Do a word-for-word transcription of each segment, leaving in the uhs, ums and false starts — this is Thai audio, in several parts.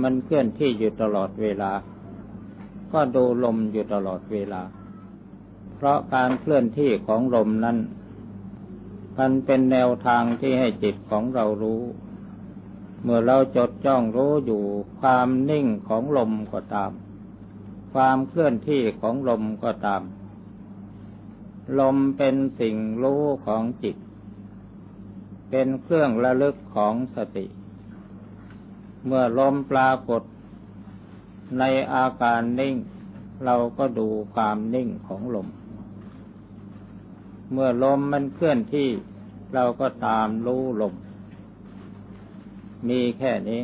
มันเคลื่อนที่อยู่ตลอดเวลาก็ดูลมอยู่ตลอดเวลาเพราะการเคลื่อนที่ของลมนั้นมันเป็นแนวทางที่ให้จิตของเรารู้เมื่อเราจดจ้องรู้อยู่ความนิ่งของลมก็ตามความเคลื่อนที่ของลมก็ตามลมเป็นสิ่งรู้ของจิตเป็นเครื่องระลึกของสติเมื่อลมปรากฏในอาการนิ่งเราก็ดูความนิ่งของลมเมื่อลมมันเคลื่อนที่เราก็ตามรู้ลมมีแค่นี้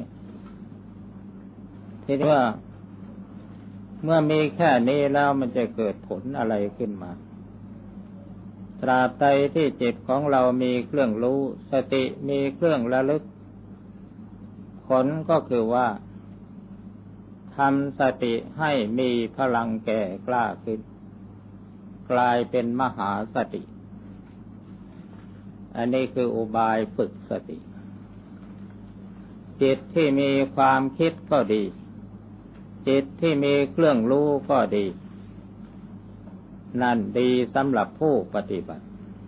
ทีนี้ว่าเมื่อมีแค่นี้แล้วมันจะเกิดผลอะไรขึ้นมาตราบใดที่จิตของเรามีเครื่องรู้สติมีเครื่องระลึกผลก็คือว่าทำสติให้มีพลังแก่กล้าขึ้นกลายเป็นมหาสติอันนี้คืออุบายฝึกสติจิตที่มีความคิดก็ดีจิตที่มีเครื่องรู้ก็ดีนั่นดีสำหรับผู้ปฏิบัติ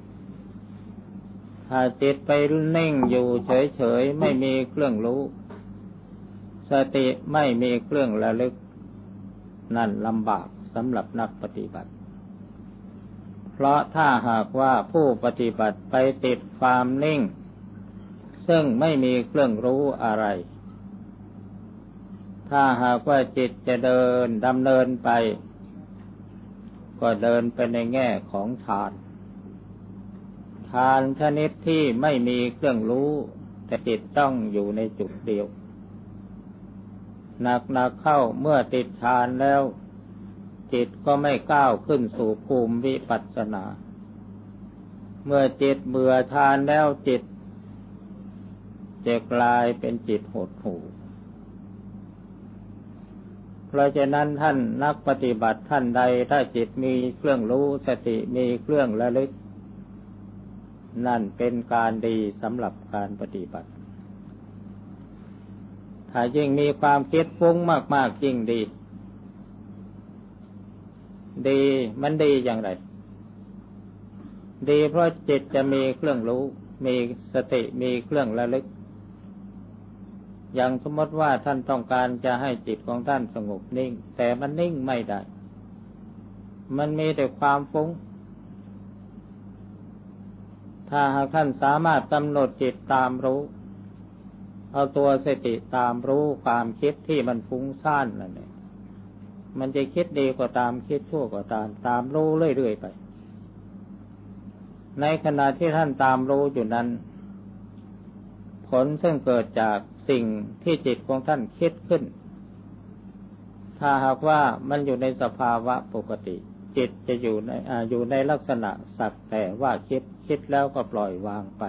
ถ้าจิตไปนิ่งอยู่เฉยๆไม่มีเครื่องรู้สติไม่มีเครื่องระลึกนั่นลำบากสำหรับนักปฏิบัติเพราะถ้าหากว่าผู้ปฏิบัติไปติดความนิ่งซึ่งไม่มีเครื่องรู้อะไรถ้าหากว่าจิตจะเดินดำเนินไปก็เดินไปในแง่ของฌานฌานชนิดที่ไม่มีเครื่องรู้แต่จิตต้องอยู่ในจุดเดียวหนักๆเข้าเมื่อติดฌานแล้วจิตก็ไม่ก้าวขึ้นสู่ภูมิวิปัสสนาเมื่อจิตเบื่อฌานแล้วจิตจะกลายเป็นจิตหดหู่เพราะฉะนั้นท่านนักปฏิบัติท่านใดถ้าจิตมีเครื่องรู้สติมีเครื่องระลึกนั่นเป็นการดีสำหรับการปฏิบัติถ้ายิ่งมีความคิดฟุ้งมากๆยิ่งดีดีมันดีอย่างไรดีเพราะจิตจะมีเครื่องรู้มีสติมีเครื่องระลึกอย่างสมมติว่าท่านต้องการจะให้จิตของท่านสงบนิ่งแต่มันนิ่งไม่ได้มันมีแต่ความฟุ้งถ้าหากท่านสามารถกำหนดจิตตามรู้เอาตัวสติตามรู้ความคิดที่มันฟุ้งซ่านนั่นเองมันจะคิดดีก็ตามคิดชั่วก็ตามตามรู้เรื่อยๆไปในขณะที่ท่านตามรู้อยู่นั้นผลซึ่งเกิดจากสิ่งที่จิตของท่านคิดขึ้นถ้าหากว่ามันอยู่ในสภาวะปกติจิตจะอยู่ในอ่าอยู่ในลักษณะสักแต่ว่าคิดคิดแล้วก็ปล่อยวางไป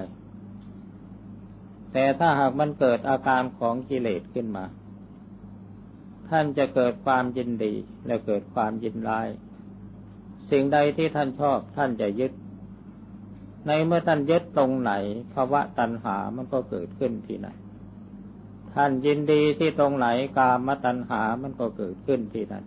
แต่ถ้าหากมันเกิดอาการของกิเลสขึ้นมาท่านจะเกิดความยินดีและเกิดความยินร้ายสิ่งใดที่ท่านชอบท่านจะยึดในเมื่อท่านยึดตรงไหนภวะตัณหามันก็เกิดขึ้นที่นั่นท่านยินดีที่ตรงไหนกามตัณหามันก็เกิดขึ้นที่นั่น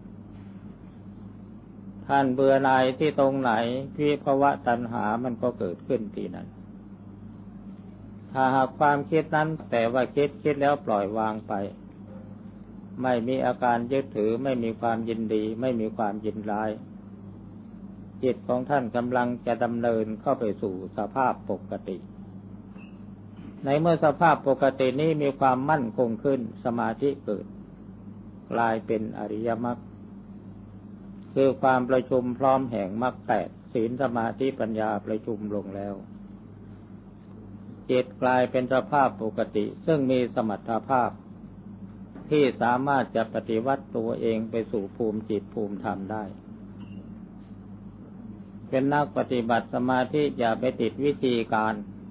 ท่านเบื่อหน่ายที่ตรงไหนวิภวะตัณหามันก็เกิดขึ้นที่นั่นถ้าหากความคิดนั้นแต่ว่าคิดคิดแล้วปล่อยวางไปไม่มีอาการยึดถือไม่มีความยินดีไม่มีความยินร้ายจิตของท่านกำลังจะดำเนินเข้าไปสู่สภาพปกติในเมื่อสภาพปกตินี้มีความมั่นคงขึ้นสมาธิเกิดกลายเป็นอริยมรรคคือความประชุมพร้อมแห่งมรรคแปดศีลสมาธิปัญญาประชุมลงแล้วจิตกลายเป็นสภาพปกติซึ่งมีสมรรถภาพที่สามารถจะปฏิวัติตัวเองไปสู่ภูมิจิตภูมิธรรมได้เป็นนักปฏิบัติสมาธิอย่าไปติดวิธีการ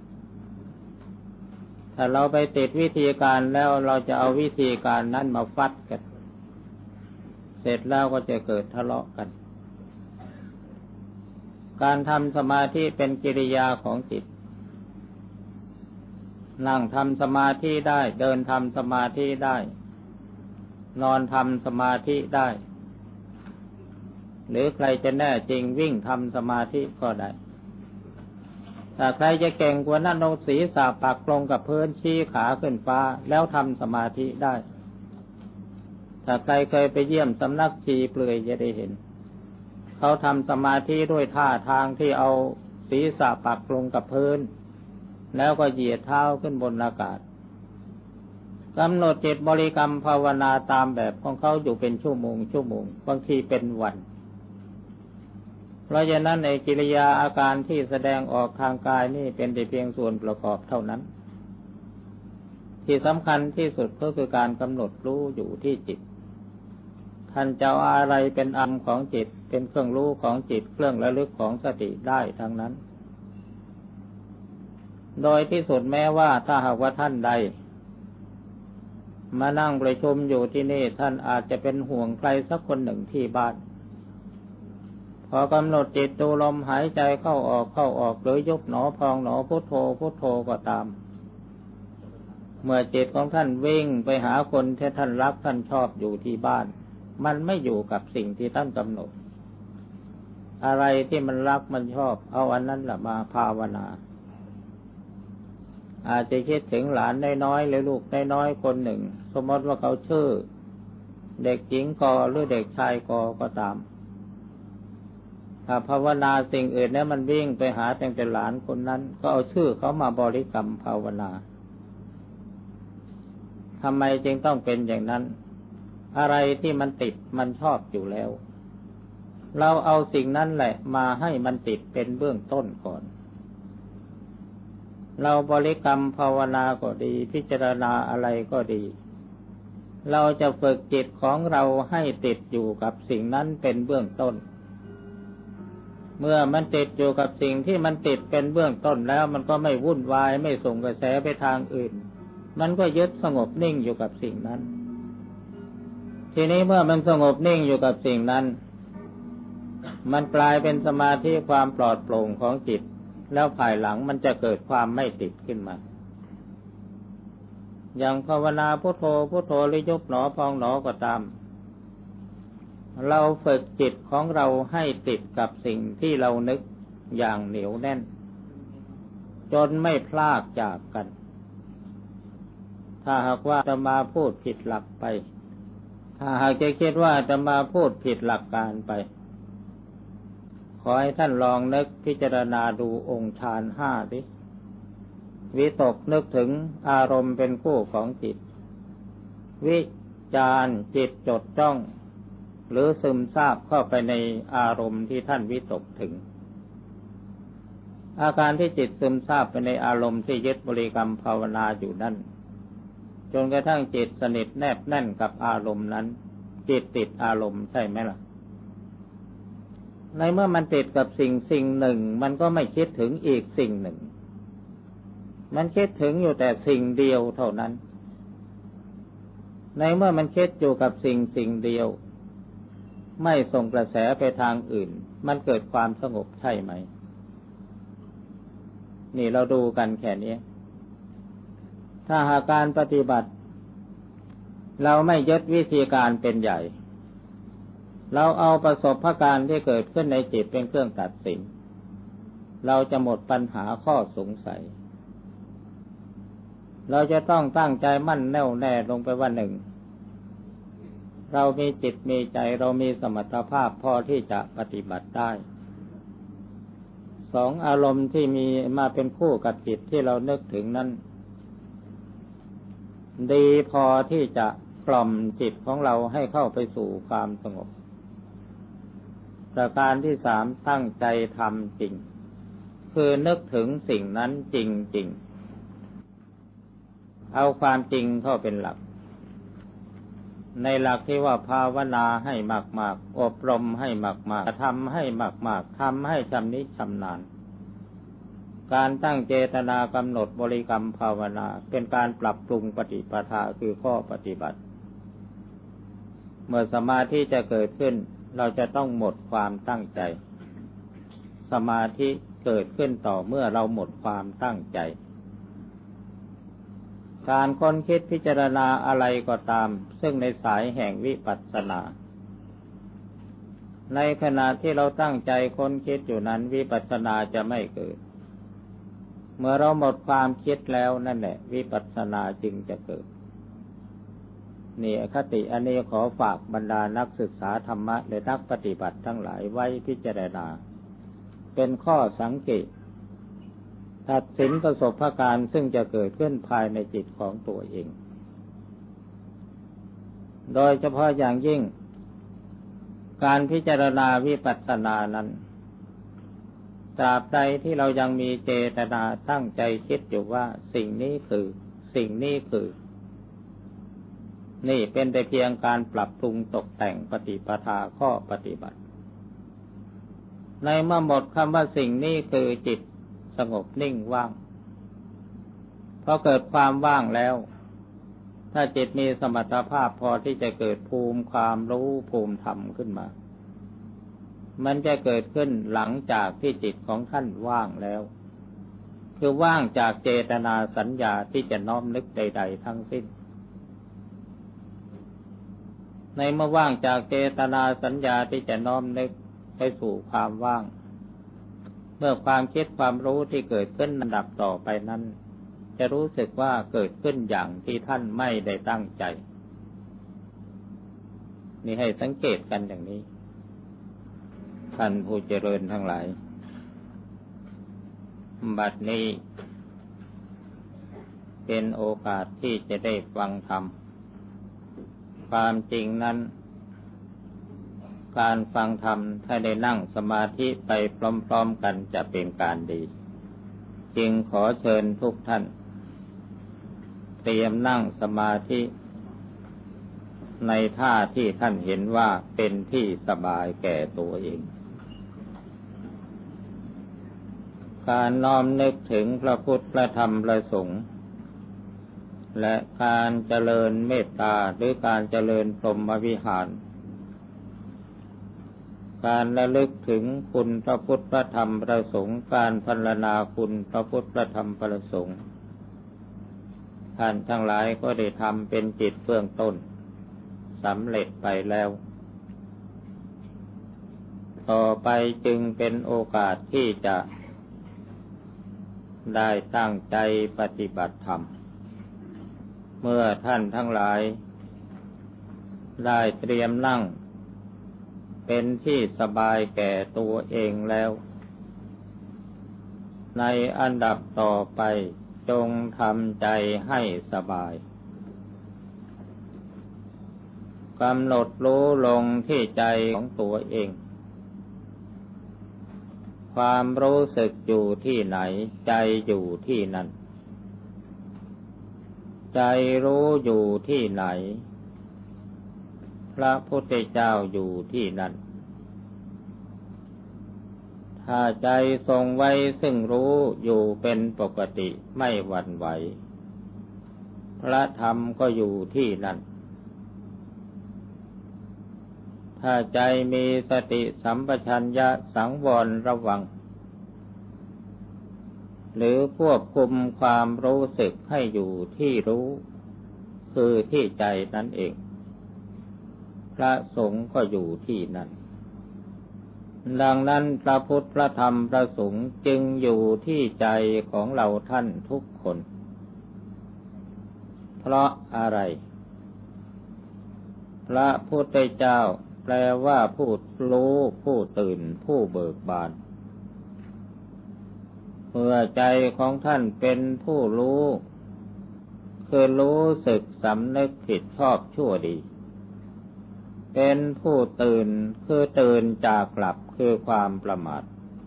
ถ้าเราไปติดวิธีการแล้วเราจะเอาวิธีการนั้นมาฟัดกันเสร็จแล้วก็จะเกิดทะเลาะกันการทำสมาธิเป็นกิริยาของจิตนั่งทำสมาธิได้เดินทำสมาธิได้นอนทำสมาธิได้หรือใครจะแน่จริงวิ่งทำสมาธิก็ได้ถ้าใครจะเก่งกว่านั้นเอาศีรษะปักลงกับพื้นชี้ขาขึ้นฟ้าแล้วทำสมาธิได้ถ้าใครเคยไปเยี่ยมสำนักชีเปลือยจะได้เห็นเขาทำสมาธิด้วยท่าทางที่เอาศีรษะปักลงกับพื้นแล้วก็เหยียดเท้าขึ้นบนอากาศกำหนดจิตบริกรรมภาวนาตามแบบของเขาอยู่เป็นชั่วโมงชั่วโมงบางทีเป็นวันเพราะฉะนั้นในกิริยาอาการที่แสดงออกทางกายนี่เป็นแต่เพียงส่วนประกอบเท่านั้นที่สำคัญที่สุดก็คือการกำหนดรู้อยู่ที่จิตท่านจะเอาอะไรเป็นอารมณ์ของจิตเป็นเครื่องรู้ของจิตเครื่องระลึกของสติได้ทั้งนั้นโดยที่สุดแม้ว่าถ้าหากว่าท่านใดมานั่งประชุมอยู่ที่นี่ท่านอาจจะเป็นห่วงใครสักคนหนึ่งที่บ้านพอกำหนดจิตดูลมหายใจเข้าออกเข้าออกหรือยุบหนอพองหนอพุทโธพุทโธก็ตามเมื่อจิตของท่านวิ่งไปหาคนที่ท่านรักท่านชอบอยู่ที่บ้านมันไม่อยู่กับสิ่งที่ท่านกำหนดอะไรที่มันรักมันชอบเอาอันนั้นแหละมาภาวนาอาจจะคิดถึงหลานน้อยๆหรือลูกน้อยๆคนหนึ่งสมมติว่าเขาชื่อเด็กหญิงกอหรือเด็กชายกอก็ตามถ้าภาวนาสิ่งอื่นเนี่ยมันวิ่งไปหาแต่แต่หลานคนนั้นก็เอาชื่อเขามาบริกรรมภาวนาทำไมจึงต้องเป็นอย่างนั้นอะไรที่มันติดมันชอบอยู่แล้วเราเอาสิ่งนั้นแหละมาให้มันติดเป็นเบื้องต้นก่อนเราบริกรรมภาวนาก็ดีพิจารณาอะไรก็ดีเราจะฝึกจิตของเราให้ติดอยู่กับสิ่งนั้นเป็นเบื้องต้นเมื่อมันติดอยู่กับสิ่งที่มันติดเป็นเบื้องต้นแล้วมันก็ไม่วุ่นวายไม่ส่งกระแสไปทางอื่นมันก็ยึดสงบนิ่งอยู่กับสิ่งนั้นทีนี้เมื่อมันสงบนิ่งอยู่กับสิ่งนั้นมันกลายเป็นสมาธิความปลอดโปร่งของจิตแล้วภายหลังมันจะเกิดความไม่ติดขึ้นมาอย่างภาวนาพุทโธพุทโธหรือยุบหนอพองหนอก็ตามเราฝึกจิตของเราให้ติดกับสิ่งที่เรานึกอย่างเหนียวแน่นจนไม่พลากจากกันถ้าหากว่าจะมาพูดผิดหลักไปถ้าหากจะคิดว่าจะมาพูดผิดหลักการไปขอให้ท่านลองนึกพิจารณาดูองค์ฌานห้าสิวิตกนึกถึงอารมณ์เป็นคู่ของจิตวิจารจิตจดจ้องหรือซึมซาบเข้าไปในอารมณ์ที่ท่านวิตกถึงอาการที่จิตซึมซาบไปในอารมณ์ที่ยึดบริกรรมภาวนาอยู่นั่นจนกระทั่งจิตสนิทแนบแน่นกับอารมณ์นั้นจิตติดอารมณ์ใช่ไหมล่ะในเมื่อมันติดกับสิ่งสิ่งหนึ่งมันก็ไม่คิดถึงอีกสิ่งหนึ่งมันคิดถึงอยู่แต่สิ่งเดียวเท่านั้นในเมื่อมันคิดอยู่กับสิ่งสิ่งเดียวไม่ส่งกระแสไปทางอื่นมันเกิดความสงบใช่ไหมนี่เราดูกันแค่นี้ถ้าหากการปฏิบัติเราไม่ยึดวิธีการเป็นใหญ่เราเอาประสบการณ์ที่เกิดขึ้นในจิตเป็นเครื่องตัดสินเราจะหมดปัญหาข้อสงสัยเราจะต้องตั้งใจมั่นแน่วแน่ลงไปว่าหนึ่งเรามีจิตมีใจเรามีสมรรถภาพพอที่จะปฏิบัติได้สองอารมณ์ที่มีมาเป็นคู่กับจิตที่เรานึกถึงนั้นดีพอที่จะกล่อมจิตของเราให้เข้าไปสู่ความสงบประการที่สามตั้งใจทำจริงคือนึกถึงสิ่งนั้นจริงๆเอาความจริงเข้าเป็นหลักในหลักที่ว่าภาวนาให้มากๆอบรมให้มากๆทำให้มากๆทำให้ชำนิชำนาญการตั้งเจตนากำหนดบริกรรมภาวนาเป็นการปรับปรุงปฏิปทาคือข้อปฏิบัติเมื่อสมาธิจะเกิดขึ้นเราจะต้องหมดความตั้งใจสมาธิเกิดขึ้นต่อเมื่อเราหมดความตั้งใจคการค้นคิดพิจารณาอะไรก็ตามซึ่งในสายแห่งวิปัสสนาในขณะที่เราตั้งใจค้นคิดอยู่นั้นวิปัสสนาจะไม่เกิดเมื่อเราหมดความคิดแล้วนั่นแหละวิปัสสนาจึงจะเกิดนี่คติอันนี้ขอฝากบรรดานักศึกษาธรรมะและนักปฏิบัติทั้งหลายไว้พิจารณาเป็นข้อสังเกตตัดสินประสบการณ์ซึ่งจะเกิดขึ้นภายในจิตของตัวเองโดยเฉพาะอย่างยิ่งการพิจารณาวิปัสสนานั้นตราบใดที่เรายังมีเจตนาตั้งใจคิดอยู่ว่าสิ่งนี้คือสิ่งนี้คือนี่เป็นแต่เพียงการปรับปรุงตกแต่งปฏิปทาข้อปฏิบัติในเมื่อหมดคำว่าสิ่งนี้คือจิตสงบนิ่งว่างพอเกิดความว่างแล้วถ้าจิตมีสมรรถภาพพอที่จะเกิดภูมิความรู้ภูมิธรรมขึ้นมามันจะเกิดขึ้นหลังจากที่จิตของท่านว่างแล้วคือว่างจากเจตนาสัญญาที่จะน้อมนึกใดๆทั้งสิ้นในเมื่อว่างจากเจตนาสัญญาที่จะน้อมนึกไปสู่ความว่างเมื่อความคิดความรู้ที่เกิดขึ้นระดับต่อไปนั้นจะรู้สึกว่าเกิดขึ้นอย่างที่ท่านไม่ได้ตั้งใจนี่ให้สังเกตกันอย่างนี้ท่านผู้เจริญทั้งหลายบัดนี้เป็นโอกาสที่จะได้ฟังธรรมความจริงนั้นการฟังธรรมถ้าได้นั่งสมาธิไปพร้อมๆกันจะเป็นการดีจึงขอเชิญทุกท่านเตรียมนั่งสมาธิในท่าที่ท่านเห็นว่าเป็นที่สบายแก่ตัวเองการน้อมนึกถึงพระพุทธพระธรรมพระสงฆ์และการเจริญเมตตาหรือการเจริญพรหมวิหารการระลึกถึงคุณพระพุทธพระธรรมพระสงฆ์การพรรณนาคุณพระพุทธพระธรรมพระสงฆ์ท่านทั้งหลายก็ได้ทำเป็นจิตเบื้องต้นสำเร็จไปแล้วต่อไปจึงเป็นโอกาสที่จะได้ตั้งใจปฏิบัติธรรมเมื่อท่านทั้งหลายได้เตรียมนั่งเป็นที่สบายแก่ตัวเองแล้วในอันดับต่อไปจงทำใจให้สบายกำหนดรู้ลงที่ใจของตัวเองความรู้สึกอยู่ที่ไหนใจอยู่ที่นั่นใจรู้อยู่ที่ไหนพระพุทธเจ้าอยู่ที่นั่นถ้าใจทรงไว้ซึ่งรู้อยู่เป็นปกติไม่หวั่นไหวพระธรรมก็อยู่ที่นั่นถ้าใจมีสติสัมปชัญญะสังวรระวังหรือควบคุมความรู้สึกให้อยู่ที่รู้คือที่ใจนั่นเองพระสงฆ์ก็อยู่ที่นั่นดังนั้นพระพุทธพระธรรมพระสงฆ์จึงอยู่ที่ใจของเราท่านทุกคนเพราะอะไรพระพุทธเจ้าแปลว่าผู้รู้ผู้ตื่นผู้เบิกบานเมื่อใจของท่านเป็นผู้รู้คือรู้สึกสำนึกผิดชอบชั่วดีเป็นผู้ตื่นคือตื่นจากหลับคือความประมาท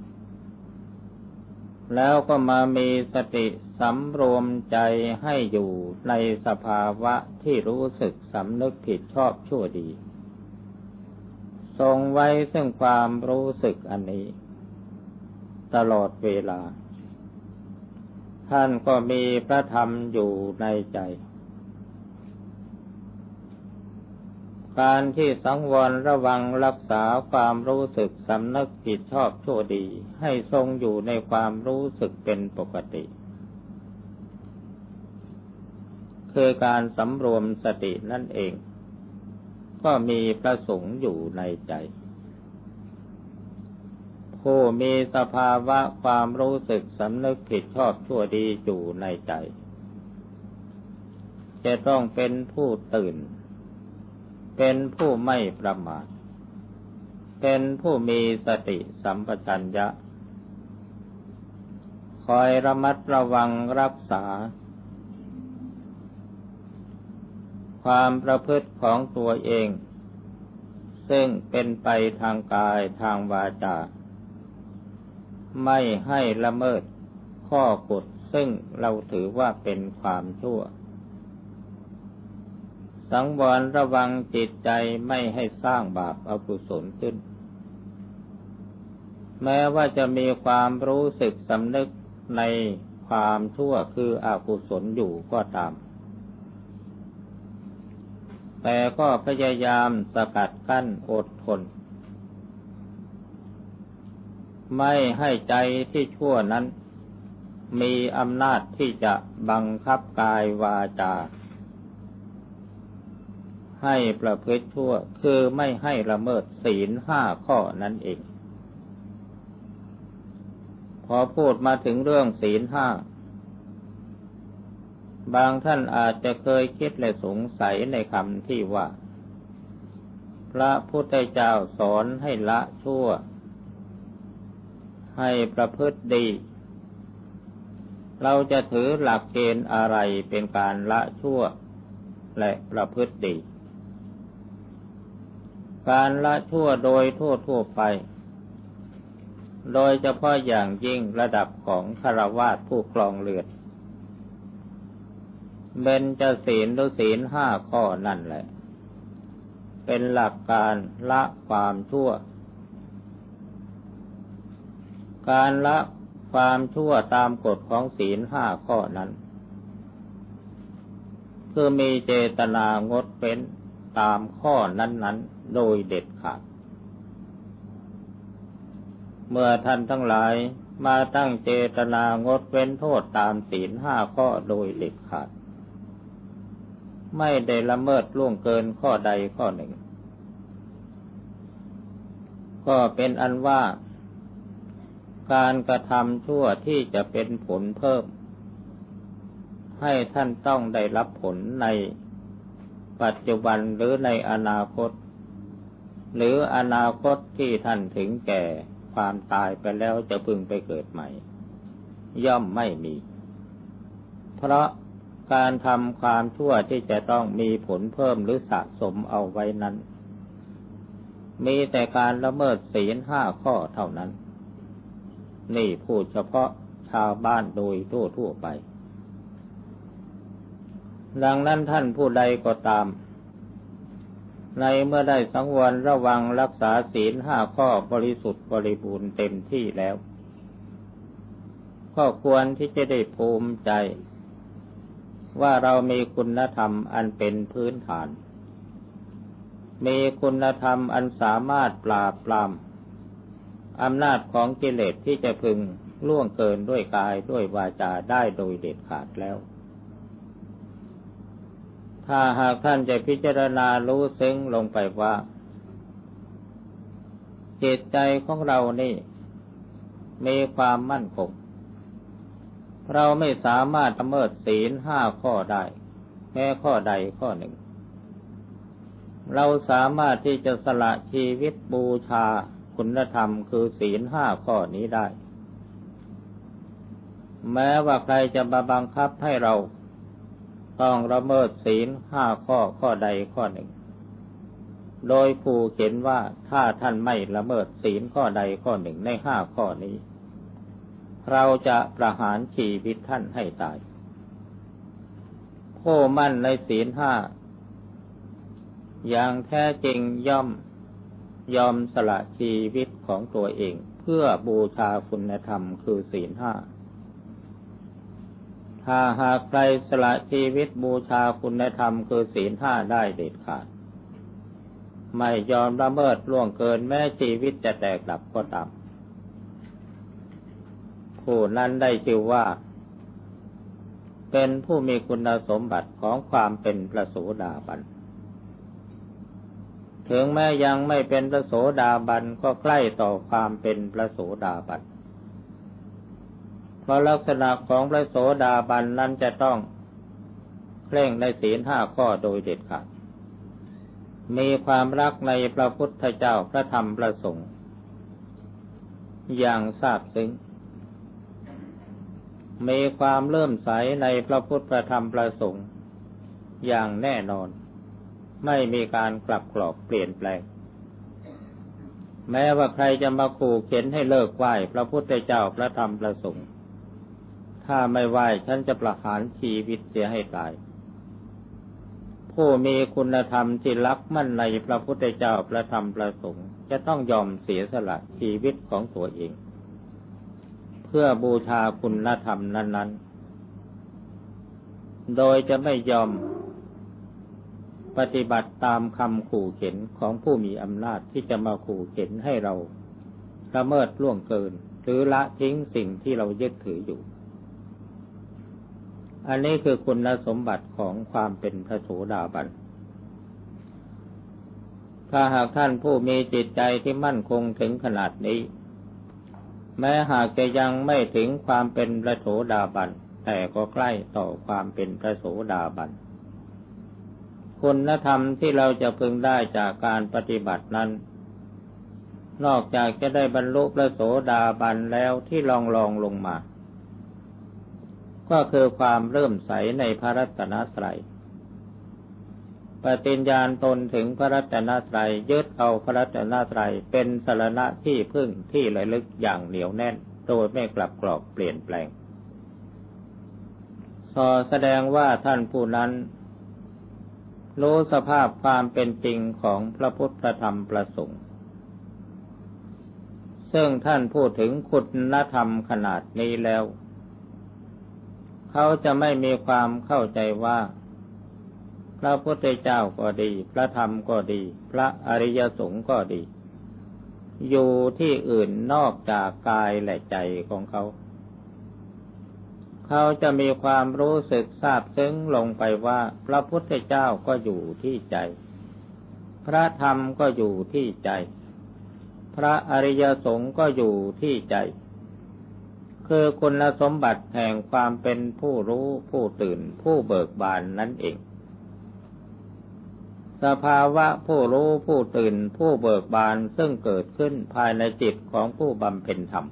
แล้วก็มามีสติสำรวมใจให้อยู่ในสภาวะที่รู้สึกสำนึกผิดชอบชั่วดีทรงไว้ซึ่งความรู้สึกอันนี้ตลอดเวลาท่านก็มีพระธรรมอยู่ในใจการที่สังวรระวังรักษาความรู้สึกสำนึกผิดชอบชั่วดีให้ทรงอยู่ในความรู้สึกเป็นปกติคือการสำรวมสตินั่นเองก็มีประสงค์อยู่ในใจผู้มีสภาวะความรู้สึกสำนึกผิดชอบชั่วดีอยู่ในใจจะต้องเป็นผู้ตื่นเป็นผู้ไม่ประมาทเป็นผู้มีสติสัมปชัญญะคอยระมัดระวังรักษาความประพฤติของตัวเองซึ่งเป็นไปทางกายทางวาจาไม่ให้ละเมิดข้อกฎซึ่งเราถือว่าเป็นความชั่วสังวรระวังจิตใจไม่ให้สร้างบาปอกุศลขึ้นแม้ว่าจะมีความรู้สึกสำนึกในความชั่วคืออกุศลอยู่ก็ตามแต่ก็พยายามสกัดกั้นอดทนไม่ให้ใจที่ชั่วนั้นมีอำนาจที่จะบังคับกายวาจาให้ประพฤติชั่วคือไม่ให้ละเมิดศีลห้าข้อนั่นเองพอพูดมาถึงเรื่องศีลห้าบางท่านอาจจะเคยคิดและสงสัยในคำที่ว่าพระพุทธเจ้าสอนให้ละชั่วให้ประพฤติดีเราจะถือหลักเกณฑ์อะไรเป็นการละชั่วและประพฤติดีการละชั่วโดยทั่วๆไปโดยเฉพาะอย่างยิ่งระดับของฆราวาสผู้ครองเรือนเบญจศีลหรือศีลห้าข้อนั่นแหละเป็นหลักการละความชั่วการละความชั่วตามกฎของศีลห้าข้อนั้นคือมีเจตนางดเว้นตามข้อนั้นๆโดยเด็ดขาดเมื่อท่านทั้งหลายมาตั้งเจตนางดเว้นโทษตามศีลห้าข้อโดยเด็ดขาดไม่ได้ละเมิดล่วงเกินข้อใดข้อหนึ่งก็เป็นอันว่าการกระทำชั่วที่จะเป็นผลเพิ่มให้ท่านต้องได้รับผลในปัจจุบันหรือในอนาคตหรืออนาคตที่ท่านถึงแก่ความตายไปแล้วจะพึงไปเกิดใหม่ย่อมไม่มีเพราะการทำความชั่วที่จะต้องมีผลเพิ่มหรือสะสมเอาไว้นั้นมีแต่การละเมิดศีลห้าข้อเท่านั้นนี่พูดเฉพาะชาวบ้านโดยทั่วๆไปดังนั้นท่านผู้ใดก็ตามในเมื่อได้สังวรระวังรักษาศีลห้าข้อบริสุทธิ์บริบูรณ์เต็มที่แล้วก็ควรที่จะได้ภูมิใจว่าเรามีคุณธรรมอันเป็นพื้นฐานมีคุณธรรมอันสามารถปราบปรามอำนาจของกิเลสที่จะพึงล่วงเกินด้วยกายด้วยวาจาได้โดยเด็ดขาดแล้วถ้าหากท่านจะพิจารณารู้ซึ้งลงไปว่าจิตใจของเรานี่มีความมั่นคงเราไม่สามารถละเมิดศีลห้าข้อได้แม้ข้อใดข้อหนึ่งเราสามารถที่จะสละชีวิตบูชาคุณธรรมคือศีลห้าข้อนี้ได้แม้ว่าใครจะมาบังคับให้เราต้องละเมิดศีลห้าข้อข้อใดข้อหนึ่งโดยผู้เขียนว่าถ้าท่านไม่ละเมิดศีลข้อใดข้อหนึ่งในห้าข้อนี้เราจะประหารชีวิตท่านให้ตายผู้มั่นในศีลห้าอย่างแท้จริงย่อมยอมสละชีวิตของตัวเองเพื่อบูชาคุณธรรมคือศีลห้าถ้าหากใครสละชีวิตบูชาคุณธรรมคือศีลห้าได้เด็ดขาดไม่ยอมละเมิดล่วงเกินแม้ชีวิตจะแตกดับก็ตามผู้นั้นได้ชื่อว่าเป็นผู้มีคุณสมบัติของความเป็นพระโสดาบันถึงแม้ยังไม่เป็นพระโสดาบันก็ใกล้ต่อความเป็นพระโสดาบันเพราะลักษณะของพระโสดาบันนั้นจะต้องเคร่งในศีลห้าข้อโดยเด็ดขาดมีความรักในพระพุทธเจ้าพระธรรมพระสงฆ์อย่างซาบซึ้งมีความเลื่อมใสในพระพุทธพระธรรมพระสงฆ์อย่างแน่นอนไม่มีการกลับกรอกเปลี่ยนแปลงแม้ว่าใครจะมาขู่เข็นให้เลิกไหว้พระพุทธเจ้าพระธรรมพระสงฆ์ถ้าไม่ไหว้ฉันจะประหารชีวิตเสียให้ตายผู้มีคุณธรรมที่รักมั่นในพระพุทธเจ้าพระธรรมพระสงฆ์จะต้องยอมเสียสละชีวิตของตัวเองเพื่อบูชาคุณธรรมนั้นๆโดยจะไม่ยอมปฏิบัติตามคำขู่เข็นของผู้มีอำนาจที่จะมาขู่เข็นให้เราละเมิดล่วงเกินหรือละทิ้งสิ่งที่เรายึดถืออยู่อันนี้คือคุณสมบัติของความเป็นพระโสดาบันถ้าหากท่านผู้มีจิตใจที่มั่นคงถึงขนาดนี้แม้หากจะยังไม่ถึงความเป็นพระโสดาบันแต่ก็ใกล้ต่อความเป็นพระโสดาบันคุณธรรมที่เราจะพึงได้จากการปฏิบัตินั้นนอกจากจะได้บรรลุพระโสดาบันแล้วที่ลองลองลงมาก็คือความเริ่มใสในพระรัตนตรัยปฏิญญาณตนถึงพระรัตนตรัยยึดเอาพระรัตนตรัยเป็นสรณะที่พึ่งที่ระลึกอย่างเหนียวแน่นโดยไม่กลับกรอกเปลี่ยนแปลงสอแสดงว่าท่านผู้นั้นรู้สภาพความเป็นจริงของพระพุทธธรรมประสงค์ซึ่งท่านพูดถึงคุณธรรมขนาดนี้แล้วเขาจะไม่มีความเข้าใจว่าพระพุทธเจ้าก็ดีพระธรรมก็ดีพระอริยสงฆ์ก็ดีอยู่ที่อื่นนอกจากกายและใจของเขาเขาจะมีความรู้สึกซาบซึ้งลงไปว่าพระพุทธเจ้าก็อยู่ที่ใจพระธรรมก็อยู่ที่ใจพระอริยสงฆ์ก็อยู่ที่ใจคือคุณสมบัติแห่งความเป็นผู้รู้ผู้ตื่นผู้เบิกบานนั่นเองสภาวะผู้รู้ผู้ตื่นผู้เบิกบานซึ่งเกิดขึ้นภายในจิตของผู้บำเพ็ญธรรม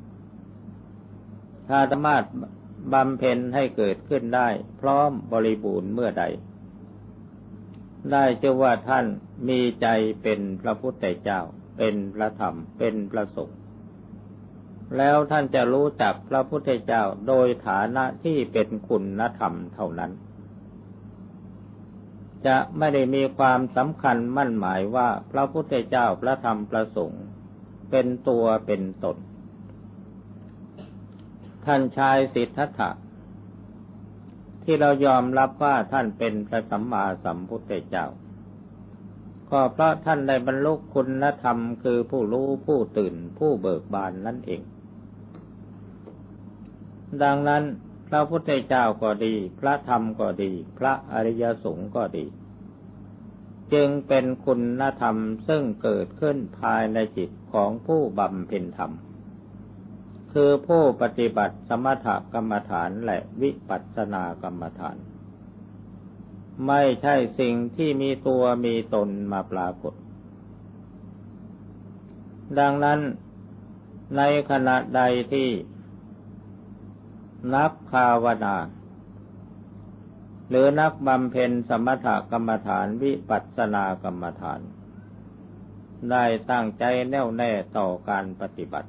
ถ้าสามารถบำเพ็ญให้เกิดขึ้นได้พร้อมบริบูรณ์เมื่อใดได้ชื่อว่าท่านมีใจเป็นพระพุทธเจ้าเป็นพระธรรมเป็นพระสงฆ์แล้วท่านจะรู้จักพระพุทธเจ้าโดยฐานะที่เป็นคุณธรรมเท่านั้นจะไม่ได้มีความสำคัญมั่นหมายว่าพระพุทธเจ้าพระธรรมพระสงฆ์เป็นตัวเป็นตนท่านชายสิทธัตถะที่เรายอมรับว่าท่านเป็นพระสัมมาสัมพุทธเจ้าก็เพราะท่านได้บรรลุคุณธรรมคือผู้รู้ผู้ตื่นผู้เบิกบานนั่นเองดังนั้นพระพุทธเจ้าก็ดีพระธรรมก็ดีพระอริยสงฆ์ก็ดีจึงเป็นคุณธรรมซึ่งเกิดขึ้นภายในจิตของผู้บำเพ็ญธรรมคือผู้ปฏิบัติสมถกรรมฐานและวิปัสสนากรรมฐานไม่ใช่สิ่งที่มีตัวมีตนมาปรากฏดังนั้นในขณะใดที่นักภาวนาหรือนักบำเพ็ญสมถกรรมฐานวิปัสสนากรรมฐานได้ตั้งใจแน่วแน่ต่อการปฏิบัติ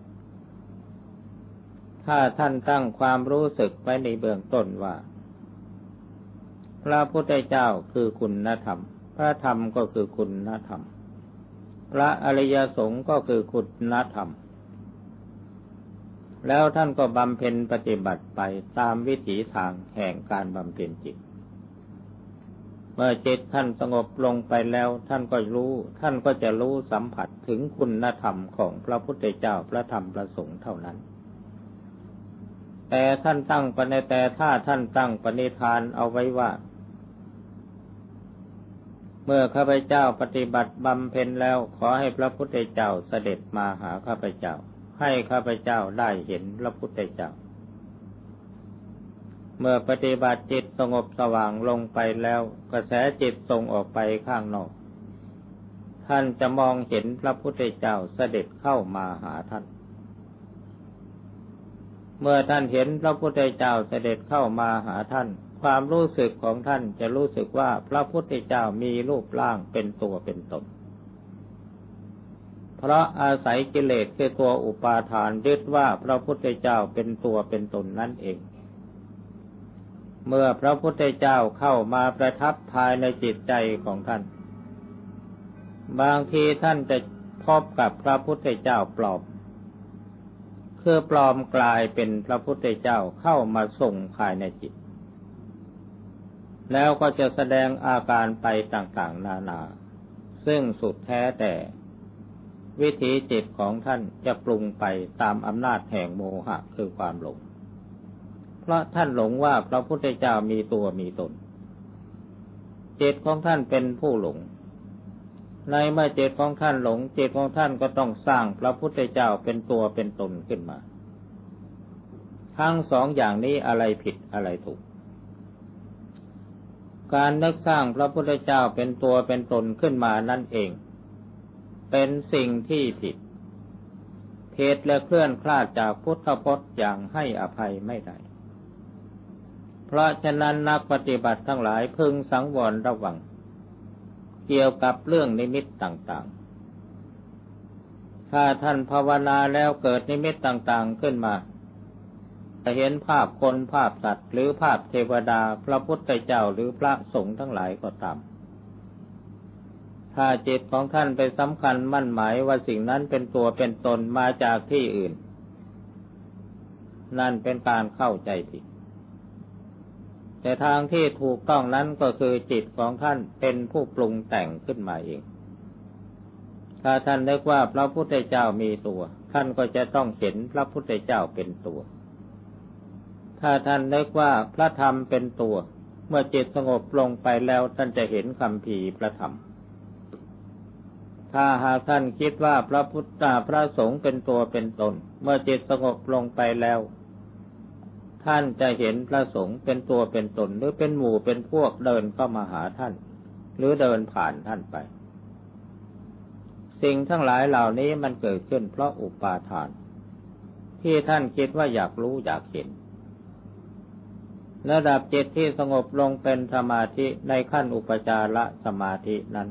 ถ้าท่านตั้งความรู้สึกไว้ในเบื้องต้นว่าพระพุทธเจ้าคือคุณธรรมพระธรรมก็คือคุณธรรมพระอริยสงฆ์ก็คือคุณธรรมแล้วท่านก็บำเพ็ญปฏิบัติไปตามวิถีทางแห่งการบำเพ็ญจิตเมื่อจิตท่านสงบลงไปแล้วท่านก็รู้ท่านก็จะรู้สัมผัสถึงคุณธรรมของพระพุทธเจ้าพระธรรมพระสงฆ์เท่านั้นแแต่ท่านตั้งปณิแต่ถ้าท่านตั้งปณิธานเอาไว้ว่าเมื่อข้าพเจ้าปฏิบัติบำเพ็ญแล้วขอให้พระพุทธเจ้าเสด็จมาหาข้าพเจ้าให้ข้าพเจ้าได้เห็นพระพุทธเจ้าเมื่อปฏิบัติจิตสงบสว่างลงไปแล้วกระแสจิตส่งออกไปข้างนอกท่านจะมองเห็นพระพุทธเจ้าเสด็จเข้ามาหาท่านเมื่อท่านเห็นพระพุทธเจ้าเสด็จเข้ามาหาท่านความรู้สึกของท่านจะรู้สึกว่าพระพุทธเจ้ามีรูปร่างเป็นตัวเป็นตนเพราะอาศัยกิเลสคือตัวอุปาทานยึดว่าพระพุทธเจ้าเป็นตัวเป็นตนนั่นเองเมื่อพระพุทธเจ้าเข้ามาประทับภายในจิตใจของท่านบางทีท่านจะพบกับพระพุทธเจ้าปลอมคือปลอมกลายเป็นพระพุทธเจ้าเข้ามาส่งภายในจิตแล้วก็จะแสดงอาการไปต่างๆนานาซึ่งสุดแท้แต่วิถีจิตของท่านจะปรุงไปตามอำนาจแห่งโมหะคือความหลงเพราะท่านหลงว่าพระพุทธเจ้ามีตัวมีตนจิตของท่านเป็นผู้หลงในเมื่อจิตของท่านหลงจิตของท่านก็ต้องสร้างพระพุทธเจ้าเป็นตัวเป็นตนขึ้นมาทั้งสองอย่างนี้อะไรผิดอะไรถูกการนึกสร้างพระพุทธเจ้าเป็นตัวเป็นตนขึ้นมานั่นเองเป็นสิ่งที่ผิดผิดและเคลื่อนคลาดจากพุทธพจน์อย่างให้อภัยไม่ได้เพราะฉะนั้นนักปฏิบัติทั้งหลายพึงสังวรระวังเกี่ยวกับเรื่องนิมิตต่างๆถ้าท่านภาวนาแล้วเกิดนิมิตต่างๆขึ้นมาจะเห็นภาพคนภาพสัตว์หรือภาพเทวดาพระพุทธเจ้าหรือพระสงฆ์ทั้งหลายก็ตามถ้าจิตของท่านไปสำคัญมั่นหมายว่าสิ่งนั้นเป็นตัวเป็นตนมาจากที่อื่นนั่นเป็นการเข้าใจผิดแต่ทางที่ถูกต้องนั้นก็คือจิตของท่านเป็นผู้ปรุงแต่งขึ้นมาเองถ้าท่านนึกว่าพระพุทธเจ้ามีตัวท่านก็จะต้องเห็นพระพุทธเจ้าเป็นตัวถ้าท่านนึกว่าพระธรรมเป็นตัวเมื่อจิตสงบลงไปแล้วท่านจะเห็นคัมภีร์พระธรรมถ้าหากท่านคิดว่าพระพุทธพระสงฆ์เป็นตัวเป็นตนเมื่อจิตสงบลงไปแล้วท่านจะเห็นพระสงฆ์เป็นตัวเป็นตนหรือเป็นหมู่เป็นพวกเดินเข้ามาหาท่านหรือเดินผ่านท่านไปสิ่งทั้งหลายเหล่านี้มันเกิดขึ้นเพราะอุปาทานที่ท่านคิดว่าอยากรู้อยากเห็นระดับจิตที่สงบลงเป็นสมาธิในขั้นอุปจารสมาธินั้น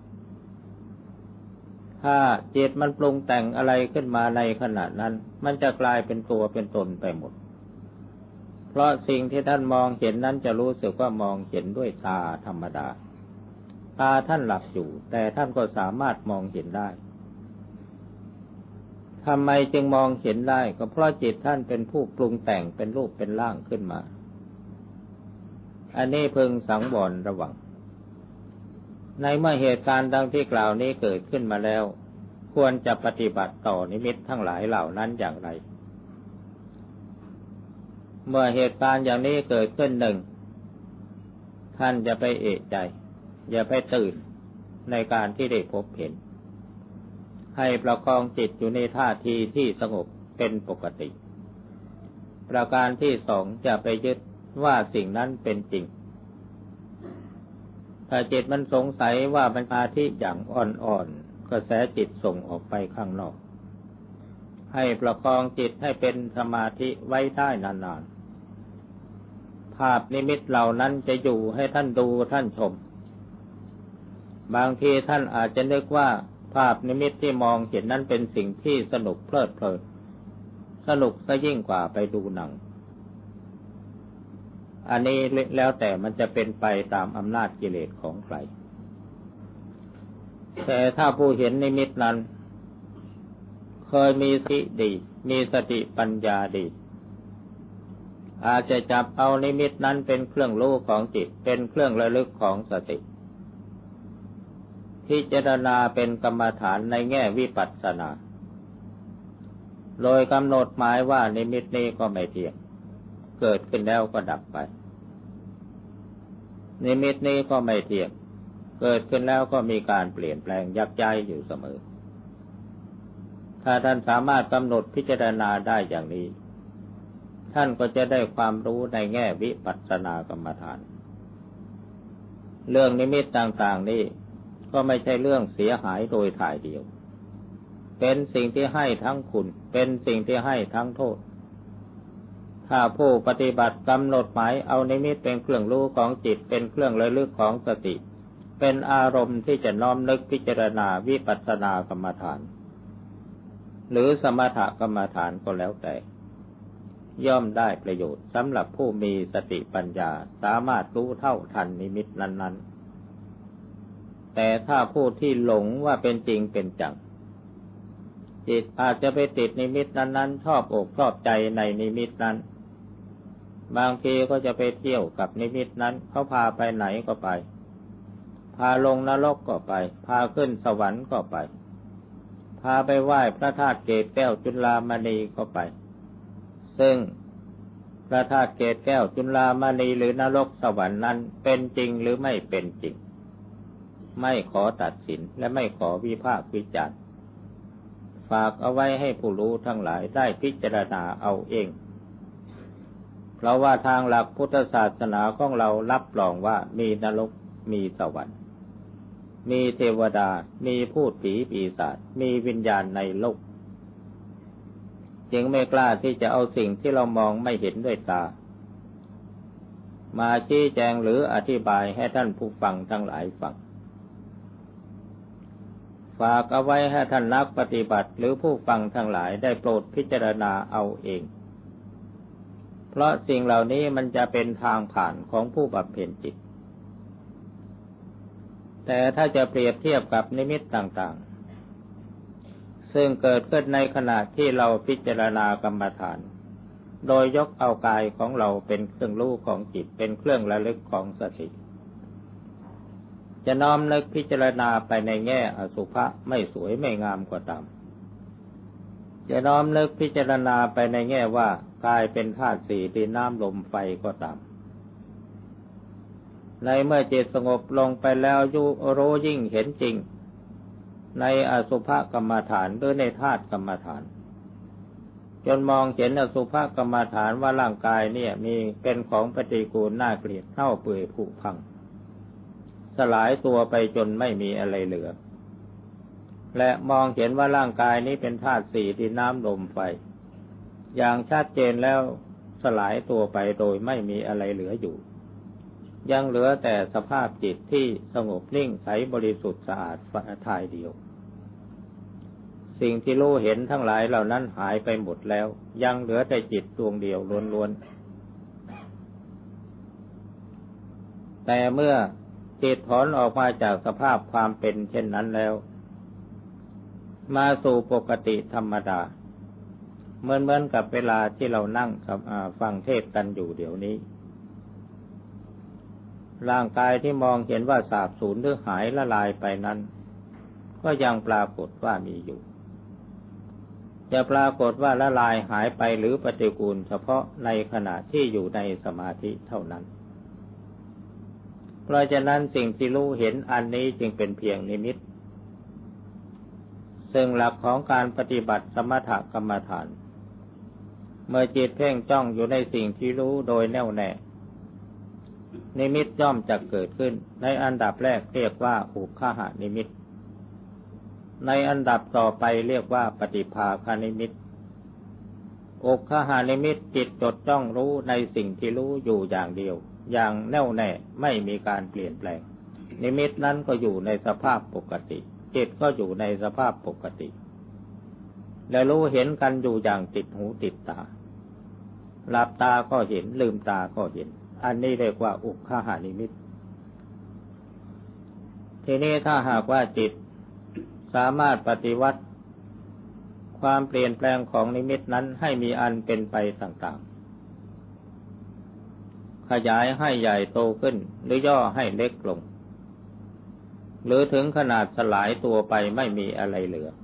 ถ้าจิตมันปรุงแต่งอะไรขึ้นมาในขณะนั้นมันจะกลายเป็นตัวเป็นตนไปหมดเพราะสิ่งที่ท่านมองเห็นนั้นจะรู้สึกว่ามองเห็นด้วยตาธรรมดาตาท่านหลับอยู่แต่ท่านก็สามารถมองเห็นได้ทำไมจึงมองเห็นได้ก็เพราะจิตท่านเป็นผู้ปรุงแต่งเป็นรูปเป็นร่างขึ้นมาอันนี้พึงสังวรระวังในเมื่อเหตุการณ์ดังที่กล่าวนี้เกิดขึ้นมาแล้วควรจะปฏิบัติต่อนิมิตทั้งหลายเหล่านั้นอย่างไรเมื่อเหตุการณ์อย่างนี้เกิดขึ้นหนึ่งท่านจะไปเอะใจอย่าไปตื่นในการที่ได้พบเห็นให้ประคองจิตอยู่ในท่าทีที่สงบเป็นปกติประการที่สองจะไปยึดว่าสิ่งนั้นเป็นจริงถ้าจิตมันสงสัยว่ามันอาทิอย่างอ่อนๆกระแสจิตส่งออกไปข้างนอกให้ประคองจิตให้เป็นสมาธิไว้ได้นานๆภาพนิมิตเหล่านั้นจะอยู่ให้ท่านดูท่านชมบางทีท่านอาจจะนึกว่าภาพนิมิตที่มองเห็นนั้นเป็นสิ่งที่สนุกเพลิดเพลินสนุกซะยิ่งกว่าไปดูหนังอันนี้แล้วแต่มันจะเป็นไปตามอำนาจกิเลสของใครแต่ถ้าผู้เห็นนิมิตนั้นเคยมีสติดีมีสติปัญญาดีอาจจะจับเอานิมิตนั้นเป็นเครื่องรู้ของจิตเป็นเครื่องระลึกของสติพิจารณาเป็นกรรมฐานในแง่วิปัสสนาโดยกำหนดหมายว่านิมิตนี้ก็ไม่เที่ยงเกิดขึ้นแล้วก็ดับไปนิมิตนี้ก็ไม่เที่ยงเกิดขึ้นแล้วก็มีการเปลี่ยนแปลงยักย้ายอยู่เสมอถ้าท่านสามารถกำหนดพิจารณาได้อย่างนี้ท่านก็จะได้ความรู้ในแง่วิปัสสนากรรมฐานเรื่องนิมิตต่างๆนี่ก็ไม่ใช่เรื่องเสียหายโดยถ่ายเดียวเป็นสิ่งที่ให้ทั้งคุณเป็นสิ่งที่ให้ทั้งโทษถ้าผู้ปฏิบัติกำหนดหมายเอานิมิตเป็นเครื่องรู้ของจิตเป็นเครื่องระลึกของสติเป็นอารมณ์ที่จะน้อมนึกพิจารณาวิปัสสนากรรมฐานหรือสมถกรรมฐานก็แล้วแต่ย่อมได้ประโยชน์สำหรับผู้มีสติปัญญาสามารถรู้เท่าทันนิมิตนั้นๆแต่ถ้าผู้ที่หลงว่าเป็นจริงเป็นจังจิตอาจจะไปติดนิมิตนั้นๆชอบอกชอบใจในนิมิตนั้นบางทีก็จะไปเที่ยวกับนิมิตนั้นเขาพาไปไหนก็ไปพาลงนรกก็ไปพาขึ้นสวรรค์ก็ไปพาไปไหว้พระธาตุเกศแก้วจุฬามณีก็ไปซึ่งพระธาตุเกศแก้วจุฬามณีหรือนรกสวรรค์นั้นเป็นจริงหรือไม่เป็นจริงไม่ขอตัดสินและไม่ขอวิพากษ์วิจารณ์ฝากเอาไว้ให้ผู้รู้ทั้งหลายได้พิจารณาเอาเองเพราะว่าทางหลักพุทธศาสนาของเรารับรองว่ามีนรกมีสวรรค์มีเทวดามีพูดผีปีศาจมีวิญญาณในโลกจึงไม่กล้าที่จะเอาสิ่งที่เรามองไม่เห็นด้วยตามาชี้แจงหรืออธิบายให้ท่านผู้ฟังทั้งหลายฟังฝากเอาไว้ให้ท่านนักปฏิบัติหรือผู้ฟังทั้งหลายได้โปรดพิจารณาเอาเองเพราะสิ่งเหล่านี้มันจะเป็นทางผ่านของผู้บำเพ็ญจิตแต่ถ้าจะเปรียบเทียบกับนิมิตต่างๆซึ่งเกิดขึ้นในขณะที่เราพิจารณากรรมฐานโดยยกเอากายของเราเป็นเครื่องรู้ของจิตเป็นเครื่องระลึกของสติจะน้อมนึกพิจารณาไปในแง่อสุภะไม่สวยไม่งามก็ตามจะน้อมนึกพิจารณาไปในแง่ว่ากายเป็นธาตุสี่ดินน้ำลมไฟก็ตามในเมื่อจิตสงบลงไปแล้วรู้ยิ่งเห็นจริงในอสุภกรรมฐานหรือในธาตุกรรมฐานจนมองเห็นอสุภกรรมฐานว่าร่างกายเนี่ยมีเป็นของปฏิกูลน่าเกลียดเน่าเปื่อยผุพังสลายตัวไปจนไม่มีอะไรเหลือและมองเห็นว่าร่างกายนี้เป็นธาตุสี่ดินน้ำลมไฟอย่างชัดเจนแล้วสลายตัวไปโดยไม่มีอะไรเหลืออยู่ยังเหลือแต่สภาพจิตที่สงบนิ่งใสบริสุทธิ์สะอาดทายเดียวสิ่งที่รู้เห็นทั้งหลายเหล่านั้นหายไปหมดแล้วยังเหลือแต่จิตดวงเดียวล้วนๆแต่เมื่อจิตถอนออกมาจากสภาพความเป็นเช่นนั้นแล้วมาสู่ปกติธรรมดาเหมือนเหมือนกับเวลาที่เรานั่งกับฟังเทศน์กันอยู่เดี๋ยวนี้ร่างกายที่มองเห็นว่าสาบสูญหรือหายละลายไปนั้นก็ยังปรากฏว่ามีอยู่จะปรากฏว่าละลายหายไปหรือปฏิกูลเฉพาะในขณะที่อยู่ในสมาธิเท่านั้นเพราะฉะนั้นสิ่งที่รู้เห็นอันนี้จึงเป็นเพียงนิมิตซึ่งหลักของการปฏิบัติสมถกรรมฐานเมื่อจิตเพ่งจ้องอยู่ในสิ่งที่รู้โดยแน่วแน่นิมิตย่อมจะเกิดขึ้นในอันดับแรกเรียกว่าอุคหานิมิตในอันดับต่อไปเรียกว่าปฏิภาคนิมิตอุคหานิมิตจิตจดจ้องรู้ในสิ่งที่รู้อยู่อย่างเดียวอย่างแน่วแน่ไม่มีการเปลี่ยนแปลงนิมิตนั้นก็อยู่ในสภาพปกติจิตก็อยู่ในสภาพปกติและรู้เห็นกันอยู่อย่างติดหูติดตาหลับตาก็เห็นลืมตาก็เห็นอันนี้เรียกว่าอุคหานิมิตทีนี้ถ้าหากว่าจิตสามารถปฏิวัติความเปลี่ยนแปลงของนิมิตนั้นให้มีอันเป็นไปต่างๆขยายให้ใหญ่โตขึ้นหรือย่อให้เล็กลงหรือถึงขนาดสลายตัวไปไม่มีอะไรเหลือ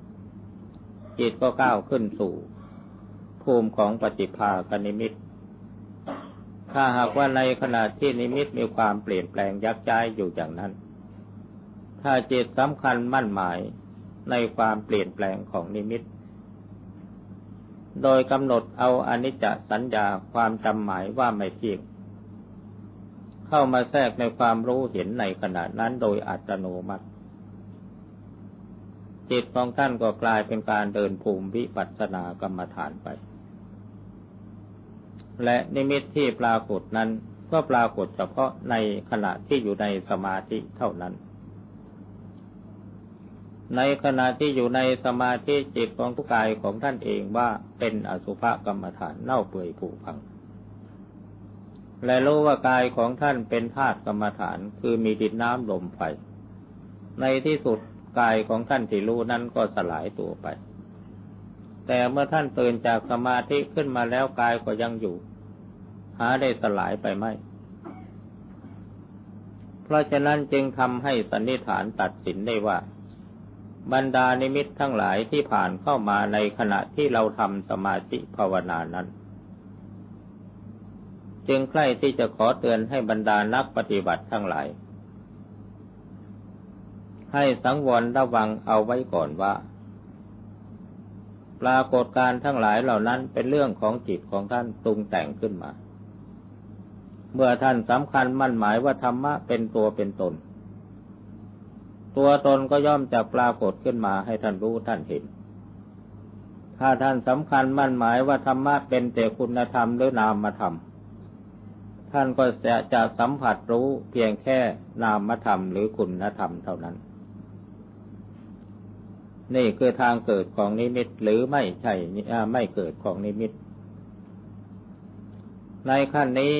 จิตก็ก้าวขึ้นสู่ภูมิของปฏิภาคนิมิตถ้าหากว่าในขณะที่นิมิตมีความเปลี่ยนแปลงยักย้ายอยู่อย่างนั้นถ้าจิตสำคัญมั่นหมายในความเปลี่ยนแปลงของนิมิตโดยกำหนดเอาอนิจจสัญญาความจำหมายว่าไม่เที่ยงเข้ามาแทรกในความรู้เห็นในขณะนั้นโดยอัตโนมัติจิตของท่านก็กลายเป็นการเดินภูมิวิปัสสนากรรมฐานไปและนิมิตที่ปรากฏนั้นก็ปรากฏเฉพาะในขณะที่อยู่ในสมาธิเท่านั้นในขณะที่อยู่ในสมาธิจิตของทุกกายของท่านเองว่าเป็นอสุภกรรมฐานเน่าเปื่อยผุพังและรู้ว่ากายของท่านเป็นธาตุกรรมฐานคือมีดินน้ำลมไฟในที่สุดกายของท่านที่รู้นั้นก็สลายตัวไปแต่เมื่อท่านตื่นจากสมาธิขึ้นมาแล้วกายก็ยังอยู่หาได้สลายไปไหมเพราะฉะนั้นจึงทำให้สันนิษฐานตัดสินได้ว่าบรรดานิมิตทั้งหลายที่ผ่านเข้ามาในขณะที่เราทำสมาธิภาวนานั้นจึงใกล้ที่จะขอเตือนให้บรรดานักปฏิบัติทั้งหลายให้สังวรระวังเอาไว้ก่อนว่าปรากฏการณ์ทั้งหลายเหล่านั้นเป็นเรื่องของจิตของท่านปรุงแต่งขึ้นมาเมื่อท่านสำคัญมั่นหมายว่าธรรมะเป็นตัวเป็นตนตัวตนก็ย่อมจะปรากฏขึ้นมาให้ท่านรู้ท่านเห็นถ้าท่านสำคัญมั่นหมายว่าธรรมะเป็นแต่คุณธรรมหรือนามธรรมท่านก็จะจะสัมผัสรู้เพียงแค่นามธรรมหรือคุณธรรมเท่านั้นนี่คือทางเกิดของนิมิตหรือไม่ใช่ไม่เกิดของนิมิตในขั้นนี้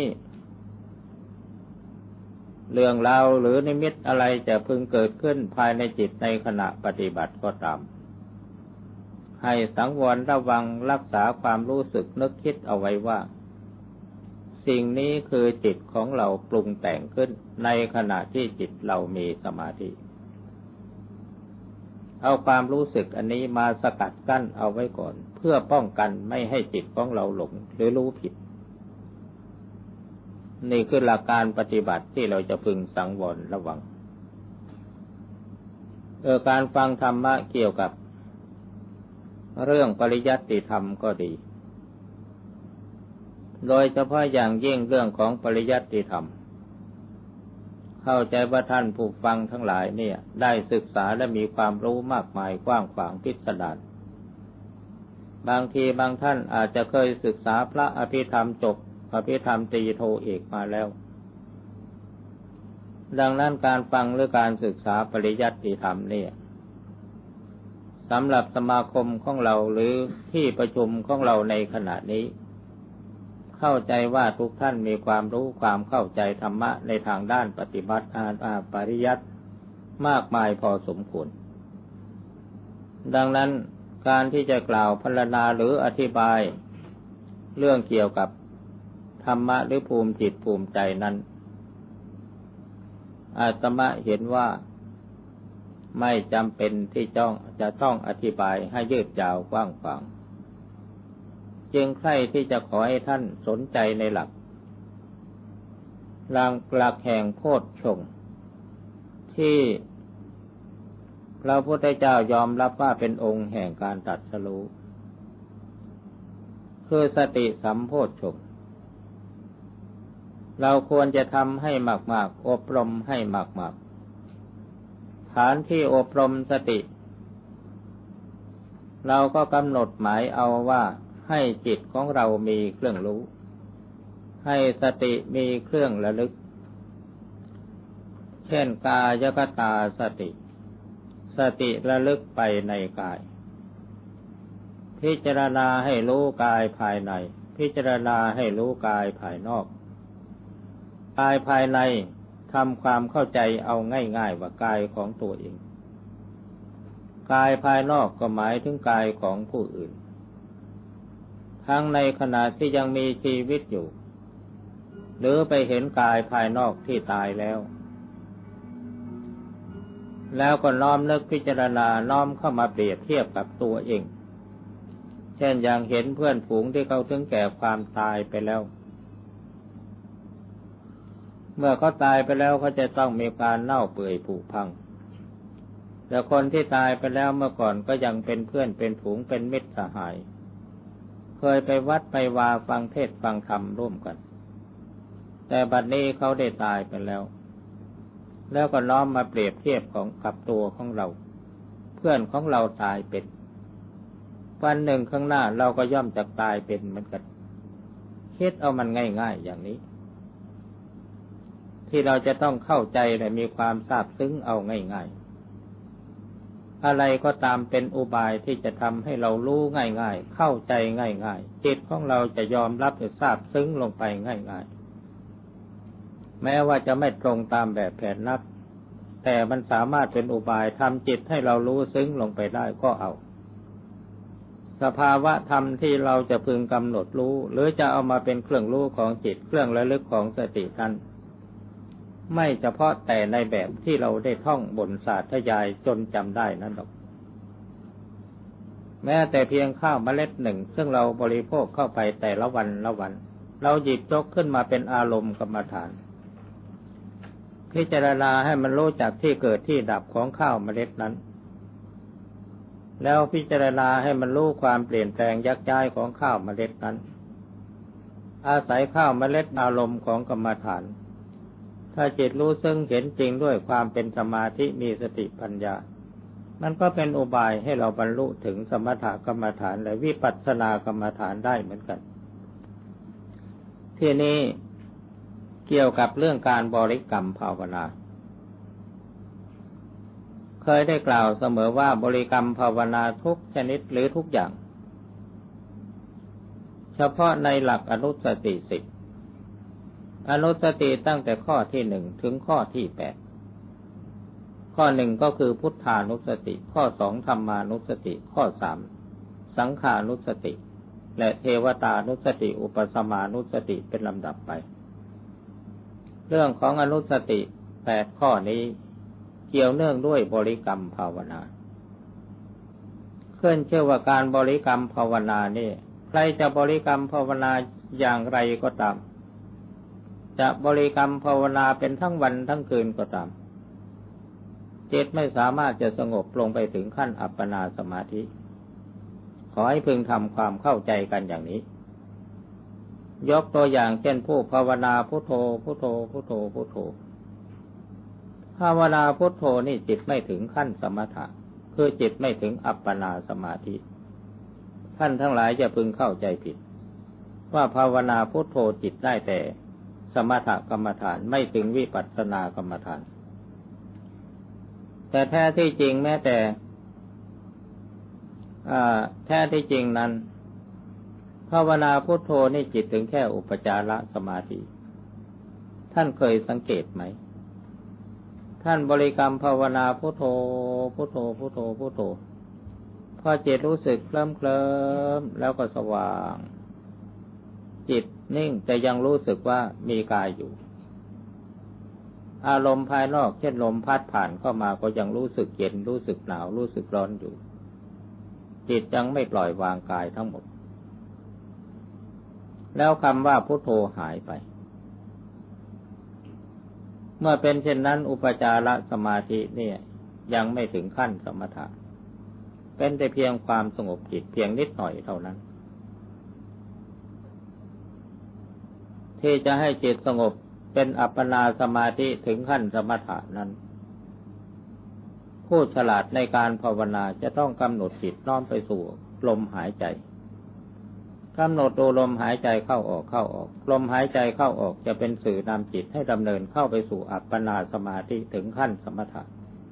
เรื่องราวหรือนิมิตอะไรจะพึงเกิดขึ้นภายในจิตในขณะปฏิบัติก็ตามให้สังวรระวังรักษาความรู้สึกนึกคิดเอาไว้ว่าสิ่งนี้คือจิตของเราปรุงแต่งขึ้นในขณะที่จิตเรามีสมาธิเอาความรู้สึกอันนี้มาสกัดกั้นเอาไว้ก่อนเพื่อป้องกันไม่ให้จิตของเราหลงหรือรู้ผิดนี่คือหลักการปฏิบัติที่เราจะพึงสังวรระวังเออการฟังธรรมะเกี่ยวกับเรื่องปริยัติธรรมก็ดีโดยเฉพาะอย่างยิ่งเรื่องของปริยัติธรรมเข้าใจว่าท่านผู้ฟังทั้งหลายเนี่ยได้ศึกษาและมีความรู้มากมายกว้างขวางพิสดารบางทีบางท่านอาจจะเคยศึกษาพระอภิธรรมจบอภิธรรมตรีโทเอกมาแล้วดังนั้นการฟังหรือการศึกษาปริยัติธรรมเนี่ยสำหรับสมาคมของเราหรือที่ประชุมของเราในขณะนี้เข้าใจว่าทุกท่านมีความรู้ความเข้าใจธรรมะในทางด้านปฏิบัติอาปริยัติมากมายพอสมควรดังนั้นการที่จะกล่าวพรรณนาหรืออธิบายเรื่องเกี่ยวกับธรรมะหรือภูมิจิตภูมิใจนั้นอาตมาเห็นว่าไม่จำเป็นที่จ้องจะต้องอธิบายให้ยืดยาวกว้างขวางจึงใคร่ที่จะขอให้ท่านสนใจในหลักหลักหลักแห่งโพชฌงค์ที่พระพุทธเจ้ายอมรับว่าเป็นองค์แห่งการตรัสรู้คือสติสัมโพชฌงค์เราควรจะทำให้มากๆอบรมให้มากๆฐานที่อบรมสติเราก็กำหนดหมายเอาว่าให้จิตของเรามีเครื่องรู้ให้สติมีเครื่องระลึกเช่นกายคตาสติสติระลึกไปในกายพิจารณาให้รู้กายภายในพิจารณาให้รู้กายภายนอกกายภายในทำความเข้าใจเอาง่ายๆว่ากายของตัวเองกายภายนอกก็หมายถึงกายของผู้อื่นทั้งในขณะที่ยังมีชีวิตอยู่หรือไปเห็นกายภายนอกที่ตายแล้วแล้วก็น้อมนึกพิจารณาน้อมเข้ามาเปรียบเทียบกับตัวเองเช่นอย่างเห็นเพื่อนฝูงที่เขาถึงแก่ความตายไปแล้วเมื่อเขาตายไปแล้วเขาจะต้องมีการเน่าเปื่อยผุพังแต่คนที่ตายไปแล้วเมื่อก่อนก็ยังเป็นเพื่อนเป็นฝูงเป็นมิตรสหายเคยไปวัดไปวาฟังเทศน์ฟังธรรมร่วมกันแต่บัดนี้เขาได้ตายไปแล้วแล้วก็น้อมมาเปรียบเทียบของกับตัวของเราเพื่อนของเราตายเป็นวันหนึ่งข้างหน้าเราก็ย่อมจะตายเป็นเหมือนกันคิดเอามันง่ายๆอย่างนี้ที่เราจะต้องเข้าใจและมีความซาบซึ้งเอาง่ายๆอะไรก็ตามเป็นอุบายที่จะทำให้เรารู้ง่ายๆเข้าใจง่ายๆจิตของเราจะยอมรับและซาบซึ้งลงไปง่ายๆแม้ว่าจะไม่ตรงตามแบบแผนนักแต่มันสามารถเป็นอุบายทำจิตให้เรารู้ซึ้งลงไปได้ก็เอาสภาวะธรรมที่เราจะพึงกำหนดรู้หรือจะเอามาเป็นเครื่องรู้ของจิตเครื่องระลึกของสตินั้นไม่เฉพาะแต่ในแบบที่เราได้ท่องบนสาธยายจนจำได้นั่นหรอกแม้แต่เพียงข้าวเมล็ดหนึ่งซึ่งเราบริโภคเข้าไปแต่ละวันละวันเราหยิบยกขึ้นมาเป็นอารมณ์กรรมฐานพิจารณาให้มันรู้จักที่เกิดที่ดับของข้าวเมล็ดนั้นแล้วพิจารณาให้มันรู้ความเปลี่ยนแปลงยักย้ายของข้าวเมล็ดนั้นอาศัยข้าวเมล็ดอารมณ์ของกรรมฐานถ้าจิตรู้ซึ่งเห็นจริงด้วยความเป็นสมาธิมีสติปัญญามันก็เป็นอุบายให้เราบรรลุถึงสมถกรรมฐานและวิปัสสนากรรมฐานได้เหมือนกันที่นี้เกี่ยวกับเรื่องการบริกรรมภาวนาเคยได้กล่าวเสมอว่าบริกรรมภาวนาทุกชนิดหรือทุกอย่างเฉพาะในหลักอนุสติสิบอนุสติตั้งแต่ข้อที่หนึ่งถึงข้อที่แปดข้อหนึ่งก็คือพุทธานุสติข้อสองธัมมานุสติข้อสามสังขานุสติและเทวตานุสติอุปสมานุสติเป็นลำดับไปเรื่องของอนุสติแปดข้อนี้เกี่ยวเนื่องด้วยบริกรรมภาวนาขึ้นชื่อว่าการบริกรรมภาวนานี่ใครจะบริกรรมภาวนาอย่างไรก็ตามจะบริกรรมภาวนาเป็นทั้งวันทั้งคืนก็ตามจิตไม่สามารถจะสงบลงไปถึงขั้นอัปปนาสมาธิขอให้พึงทำความเข้าใจกันอย่างนี้ยกตัวอย่างเช่นผู้ภาวนาพุทโธพุทโธพุทโธพุทโธภาวนาพุทโธนี่จิตไม่ถึงขั้นสมถะคือจิตไม่ถึงอัปปนาสมาธิท่านทั้งหลายจะพึงเข้าใจผิดว่าภาวนาพุทโธจิตได้แต่สมถกรรมฐานไม่ถึงวิปัสสนากรรมฐานแต่แท้ที่จริงแม้แต่แท้ที่จริงนั้นภาวนาพุทโธนี่จิตถึงแค่อุปจารสมาธิท่านเคยสังเกตไหมท่านบริกรรมภาวนาพุทโธพุทโธพุทโธพุทโธพอจิตรู้สึกเคลิ้มเคลิ้มแล้วก็สว่างจิตนิ่งแต่ยังรู้สึกว่ามีกายอยู่อารมณ์ภายนอกเช่นลมพัดผ่านเข้ามาก็ยังรู้สึกเย็นรู้สึกหนาวรู้สึกร้อนอยู่จิตยังไม่ปล่อยวางกายทั้งหมดแล้วคำว่าพุทโธหายไปเมื่อเป็นเช่นนั้นอุปจารสมาธิเนี่ยยังไม่ถึงขั้นสมถะเป็นแต่เพียงความสงบจิตเพียงนิดหน่อยเท่านั้นที่จะให้จิตสงบเป็นอัปปนาสมาธิถึงขั้นสมถะนั้นผู้ฉลาดในการภาวนาจะต้องกำหนดจิตน้อมไปสู่ลมหายใจกำหนดดูลมหายใจเข้าออกเข้าออกลมหายใจเข้าออกจะเป็นสื่อนำจิตให้ดำเนินเข้าไปสู่อัปปนาสมาธิถึงขั้นสมถะ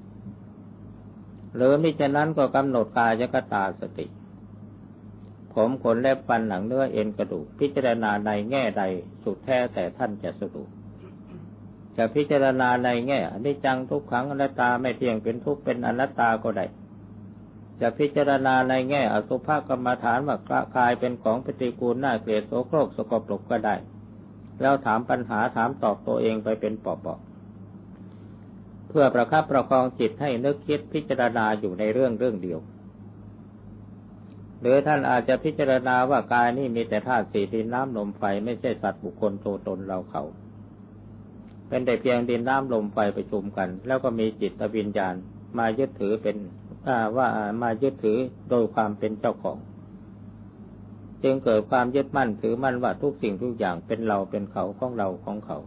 หรือมิฉะนั้นก็กำหนดกายคตาสติผมขนเล็บฟันหนังเนื้อเอ็นกระดูกพิจารณาในแง่ใดสุดแท้แต่ท่านจะสะดวกจะพิจารณาในแง่อนิจจังทุกขังอนัตตาไม่เที่ยงเป็นทุกข์เป็นอนัตตาก็ได้จะพิจารณาในแง่อสุภกรรมฐานว่ากายเป็นของปฏิกูลน่าเกลียดโสโครกสกปรกก็ได้แล้วถามปัญหาถามตอบตัวเองไปเป็นปอบๆเพื่อประคับประคองจิตให้นึกคิดพิจารณาอยู่ในเรื่องเรื่องเดียวหรือท่านอาจจะพิจารณาว่ากายนี่มีแต่ธาตุสี่ดินน้ำลมไฟไม่ใช่สัตว์บุคคลตัวตนเราเขาเป็นแต่เพียงดินน้ำลมไฟประชุมกันแล้วก็มีจิตวิญญาณมายึดถือเป็นว่ามายึดถือโดยความเป็นเจ้าของจึงเกิดความยึดมั่นถือมั่นว่าทุกสิ่งทุกอย่างเป็นเราเป็นเขาของเราของเขา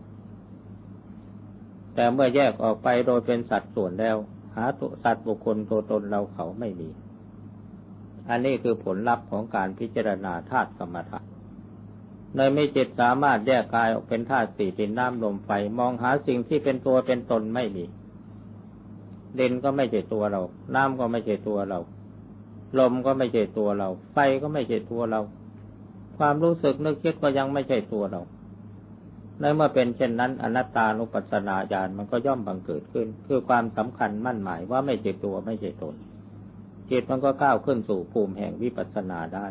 แต่เมื่อแยกออกไปโดยเป็นสัตว์ส่วนแล้วหาตัวสัตว์บุคคลตัวตนเราเขาไม่มีอันนี้คือผลลัพธ์ของการพิจารณาธาตุสมถะในไม่จิตสามารถแยกกายออกเป็นธาตุสี่ดินน้ำลมไฟมองหาสิ่งที่เป็นตัวเป็นตนไม่มีดินก็ไม่ใช่ตัวเราน้ำก็ไม่ใช่ตัวเราลมก็ไม่ใช่ตัวเราไฟก็ไม่ใช่ตัวเราความรู้สึกนึกคิดก็ยังไม่ใช่ตัวเราในเมื่อเป็นเช่นนั้นอนัตตานุปัสสนาญาณมันก็ย่อมบังเกิดขึ้นคือความสำคัญมั่นหมายว่าไม่ใช่ตัวไม่ใช่ตนจิตมันก็ก้าวขึ้นสู่ภูมิแห่งวิปัสสนาได้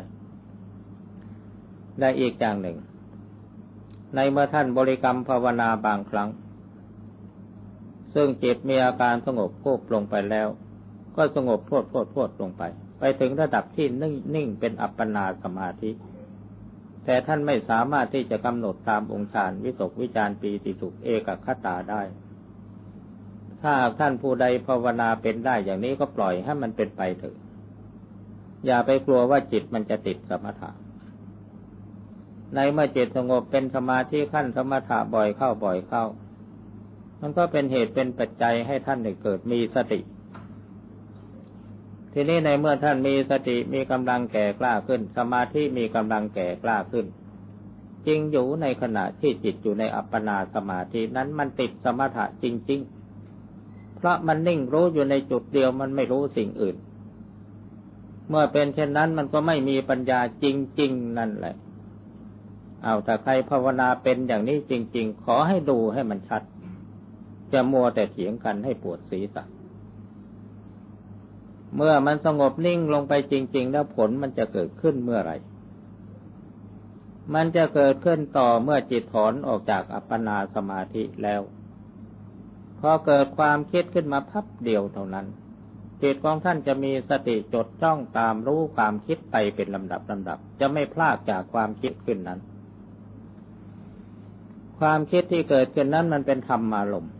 และอีกอย่างหนึ่งในเมื่อท่านบริกรรมภาวนาบางครั้งซึ่งจิตมีอาการสงบโคบลงไปแล้วก็สงบโพดโพดโพดลงไปไปถึงระดับที่นิ่งนิ่งเป็นอัปปนาสมาธิแต่ท่านไม่สามารถที่จะกำหนดตามองค์ฌานวิตกวิจารปีติสุขเอกคตาได้ถ้าท่านผู้ใดภาวนาเป็นได้อย่างนี้ก็ปล่อยให้มันเป็นไปเถอะอย่าไปกลัวว่าจิตมันจะติดสมถะในเมื่อจิตสงบเป็นสมาธิขั้นสมถะบ่อยเข้าบ่อยเข้ามันก็เป็นเหตุเป็นปัจจัยให้ท่านได้เกิดมีสติทีนี้ในเมื่อท่านมีสติมีกำลังแก่กล้าขึ้นสมาธิมีกำลังแก่กล้าขึ้นจริงอยู่ในขณะที่จิตอยู่ในอัปปนาสมาธินั้นมันติดสมถะจริงๆเพราะมันนิ่งรู้อยู่ในจุดเดียวมันไม่รู้สิ่งอื่นเมื่อเป็นเช่นนั้นมันก็ไม่มีปัญญาจริงๆนั่นแหละเอาแต่ใครภาวนาเป็นอย่างนี้จริงๆขอให้ดูให้มันชัดจะมัวแต่เถียงกันให้ปวดศีรษะเมื่อมันสงบนิ่งลงไปจริงๆแล้วผลมันจะเกิดขึ้นเมื่อไหร่มันจะเกิดขึ้นต่อเมื่อจิตถอนออกจากอัปปนาสมาธิแล้วพอเกิดความคิดขึ้นมาพับเดียวเท่านั้นจิตของท่านจะมีสติจดจ้องตามรู้ความคิดไปเป็นลำดับลำดับจะไม่พลากจากความคิดขึ้นนั้นความคิดที่เกิดขึ้นนั้นมันเป็นธรรมารมณ์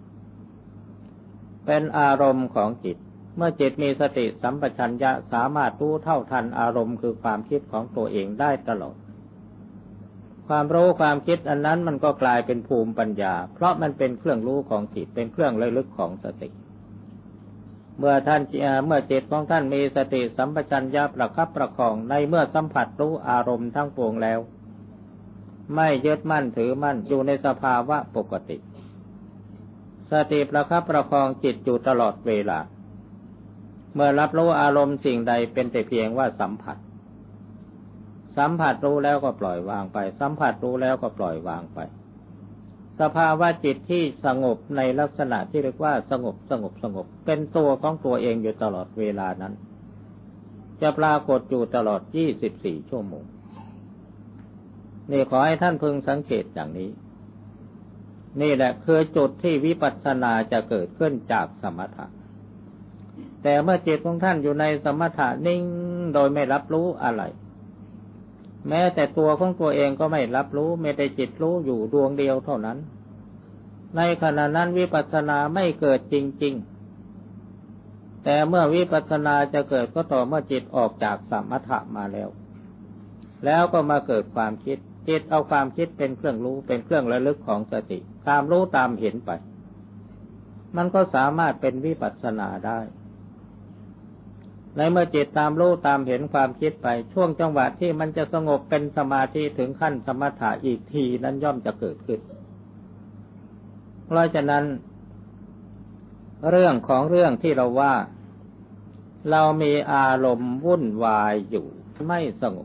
เป็นอารมณ์ของจิตเมื่อจิตมีสติสัมปชัญญะสามารถรู้เท่าทันอารมณ์คือความคิดของตัวเองได้ตลอดความรู้ความคิดอันนั้นมันก็กลายเป็นภูมิปัญญาเพราะมันเป็นเครื่องรู้ของจิตเป็นเครื่องระลึกของสติเมื่อท่านเมื่อจิตของท่านมีสติสัมปชัญญะประคับประคองในเมื่อสัมผัสรู้อารมณ์ทั้งปวงแล้วไม่ยึดมั่นถือมั่นอยู่ในสภาวะปกติสติประคับประคองจิตอยู่ตลอดเวลาเมื่อรับรู้อารมณ์สิ่งใดเป็นแต่เพียงว่าสัมผัสสัมผัสรู้แล้วก็ปล่อยวางไปสัมผัสรู้แล้วก็ปล่อยวางไปสภาวะจิตที่สงบในลักษณะที่เรียกว่าสงบสงบสงบเป็นตัวของตัวเองอยู่ตลอดเวลานั้นจะปรากฏอยู่ตลอดยี่สิบสี่ชั่วโมงนี่ขอให้ท่านพึงสังเกตอย่างนี้นี่แหละคือจุดที่วิปัสสนาจะเกิดขึ้นจากสมถะแต่เมื่อจิตของท่านอยู่ในสมถะนิ่งโดยไม่รับรู้อะไรแม้แต่ตัวของตัวเองก็ไม่รับรู้แม้แต่จิตรู้อยู่ดวงเดียวเท่านั้นในขณะนั้นวิปัสสนาไม่เกิดจริงๆแต่เมื่อวิปัสสนาจะเกิดก็ต่อเมื่อจิตออกจากสมถะมาแล้วแล้วก็มาเกิดความคิดจิตเอาความคิดเป็นเครื่องรู้เป็นเครื่องระลึกของสติตามรู้ตามเห็นไปมันก็สามารถเป็นวิปัสสนาได้ในเมื่อจิตตามรู้ตามเห็นความคิดไปช่วงจังหวะที่มันจะสงบเป็นสมาธิถึงขั้นสมถะอีกทีนั้นย่อมจะเกิดขึ้นเพราะฉะนั้นเรื่องของเรื่องที่เราว่าเรามีอารมณ์วุ่นวายอยู่ไม่สง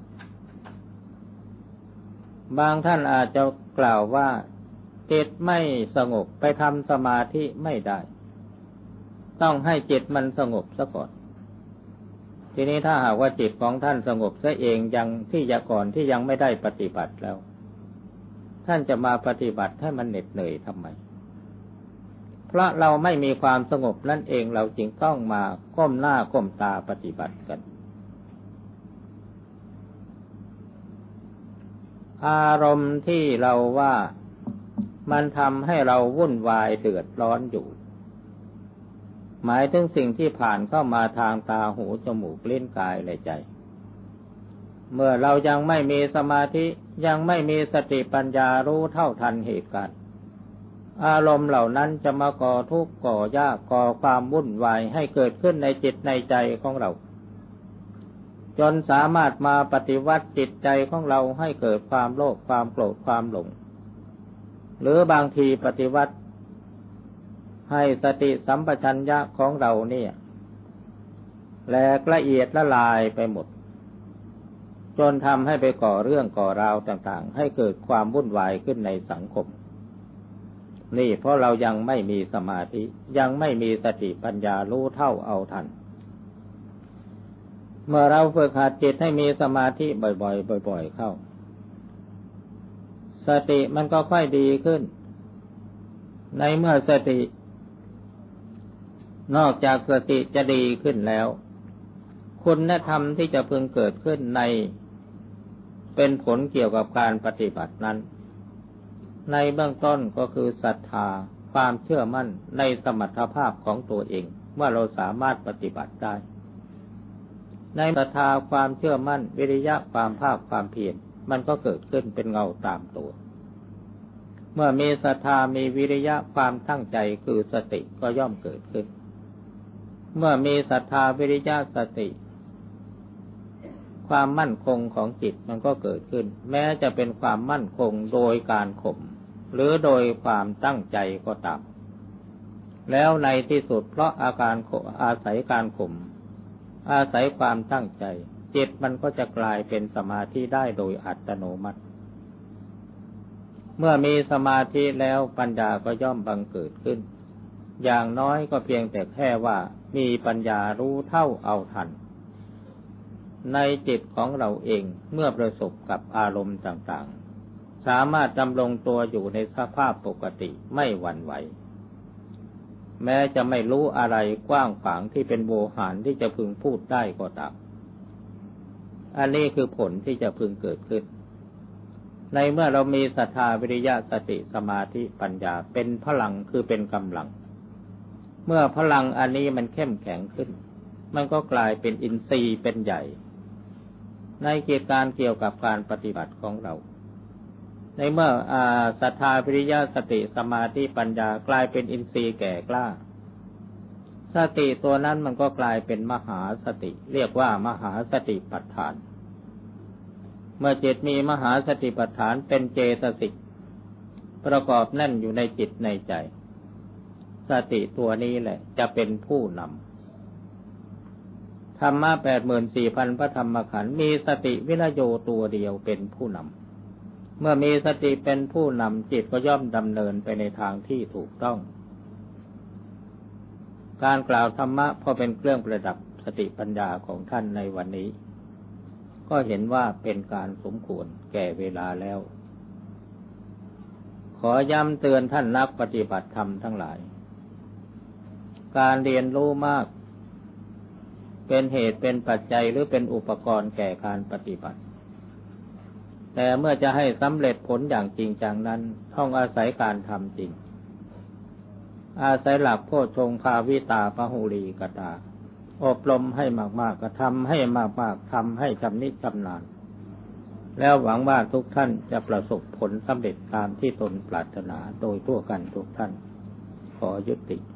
บบางท่านอาจจะกล่าวว่าจิตไม่สงบไปทำสมาธิไม่ได้ต้องให้จิตมันสงบซะก่อนทีนี้ถ้าหากว่าจิตของท่านสงบซะเองยังที่ยาก่อนที่ยังไม่ได้ปฏิบัติแล้วท่านจะมาปฏิบัติให้มันเหน็ดเหนื่อยทำไมเพราะเราไม่มีความสงบนั่นเองเราจึงต้องมาก้มหน้าก้มตาปฏิบัติกันอารมณ์ที่เราว่ามันทำให้เราวุ่นวายเดือดร้อนอยู่หมายถึงสิ่งที่ผ่านเข้ามาทางตาหูจมูกลิ้นกายและใจเมื่อเรายังไม่มีสมาธิยังไม่มีสติปัญญารู้เท่าทันเหตุการณ์อารมณ์เหล่านั้นจะมาก่อทุกข์ก่อยากก่อความวุ่นวายให้เกิดขึ้นในจิตในใจของเราจนสามารถมาปฏิวัติจิตใจของเราให้เกิดความโลภความโกรธความหลงหรือบางทีปฏิวัติให้สติสัมปชัญญะของเราเนี่ยแหลกละเอียดละลายไปหมดจนทำให้ไปก่อเรื่องก่อราวต่างๆให้เกิดความวุ่นวายขึ้นในสังคมนี่เพราะเรายังไม่มีสมาธิยังไม่มีสติปัญญารู้เท่าเอาทันเมื่อเราฝึกหัดจิตให้มีสมาธิบ่อยๆบ่อยๆเข้าสติมันก็ค่อยดีขึ้นในเมื่อสตินอกจากสติจะดีขึ้นแล้วคุณธรรมที่จะพึงเกิดขึ้นในเป็นผลเกี่ยวกับการปฏิบัตินั้นในเบื้องต้นก็คือศรัทธาความเชื่อมั่นในสมรรถภาพของตัวเองว่าเราสามารถปฏิบัติได้ในศรัทธาความเชื่อมั่นวิริยะความภาคความเพียรมันก็เกิดขึ้นเป็นเงาตามตัวเมื่อมีศรัทธามีวิริยะความตั้งใจคือสติก็ย่อมเกิดขึ้นเมื่อมีศรัทธาวิริยะสติความมั่นคงของจิตมันก็เกิดขึ้นแม้จะเป็นความมั่นคงโดยการข่มหรือโดยความตั้งใจก็ตามแล้วในที่สุดเพราะอาการอาศัยการข่มอาศัยความตั้งใจจิตมันก็จะกลายเป็นสมาธิได้โดยอัตโนมัติเมื่อมีสมาธิแล้วปัญญาก็ย่อมบังเกิดขึ้นอย่างน้อยก็เพียงแต่แค่ว่ามีปัญญารู้เท่าเอาทันในจิตของเราเองเมื่อประสบกับอารมณ์ต่างๆสามารถดำรงตัวอยู่ในสภาพปกติไม่หวั่นไหวแม้จะไม่รู้อะไรกว้างขวางที่เป็นโวหารที่จะพึงพูดได้ก็ตามอันนี้คือผลที่จะพึงเกิดขึ้นในเมื่อเรามีศรัทธาวิริยะสติสมาธิปัญญาเป็นพลังคือเป็นกำลังเมื่อพลังอันนี้มันเข้มแข็งขึ้นมันก็กลายเป็นอินทรีย์เป็นใหญ่ในกิจการเกี่ยวกับการปฏิบัติของเราในเมื่อศรัทธาวิริยะสติสมาธิปัญญากลายเป็นอินทรีย์แก่กล้าสติตัวนั้นมันก็กลายเป็นมหาสติเรียกว่ามหาสติปัฏฐานเมื่อจิตมีมหาสติปัฏฐานเป็นเจตสิกประกอบแน่นอยู่ในจิตในใจสติตัวนี้แหละจะเป็นผู้นำธรรมะ แปดหมื่นสี่พัน พระธรรมขันธ์มีสติวิริยโยตัวเดียวเป็นผู้นำเมื่อมีสติเป็นผู้นำจิตก็ย่อมดำเนินไปในทางที่ถูกต้องการกล่าวธรรมะพอเป็นเครื่องประดับสติปัญญาของท่านในวันนี้ก็เห็นว่าเป็นการสมควรแก่เวลาแล้วขอย้ำเตือนท่านนักปฏิบัติธรรมทั้งหลายการเรียนรู้มากเป็นเหตุเป็นปัจจัยหรือเป็นอุปกรณ์แก่การปฏิบัติแต่เมื่อจะให้สำเร็จผลอย่างจริงจังนั้นต้องอาศัยการทำจริงอาศัยหลักโพชฌงค์ภาวิตาพหุลีกตาอบรมให้มากๆก็ทำให้มากๆทำให้ชำนิชำนาญแล้วหวังว่าทุกท่านจะประสบผลสำเร็จตามที่ตนปรารถนาโดยทั่วกันทุกท่านขอยุติ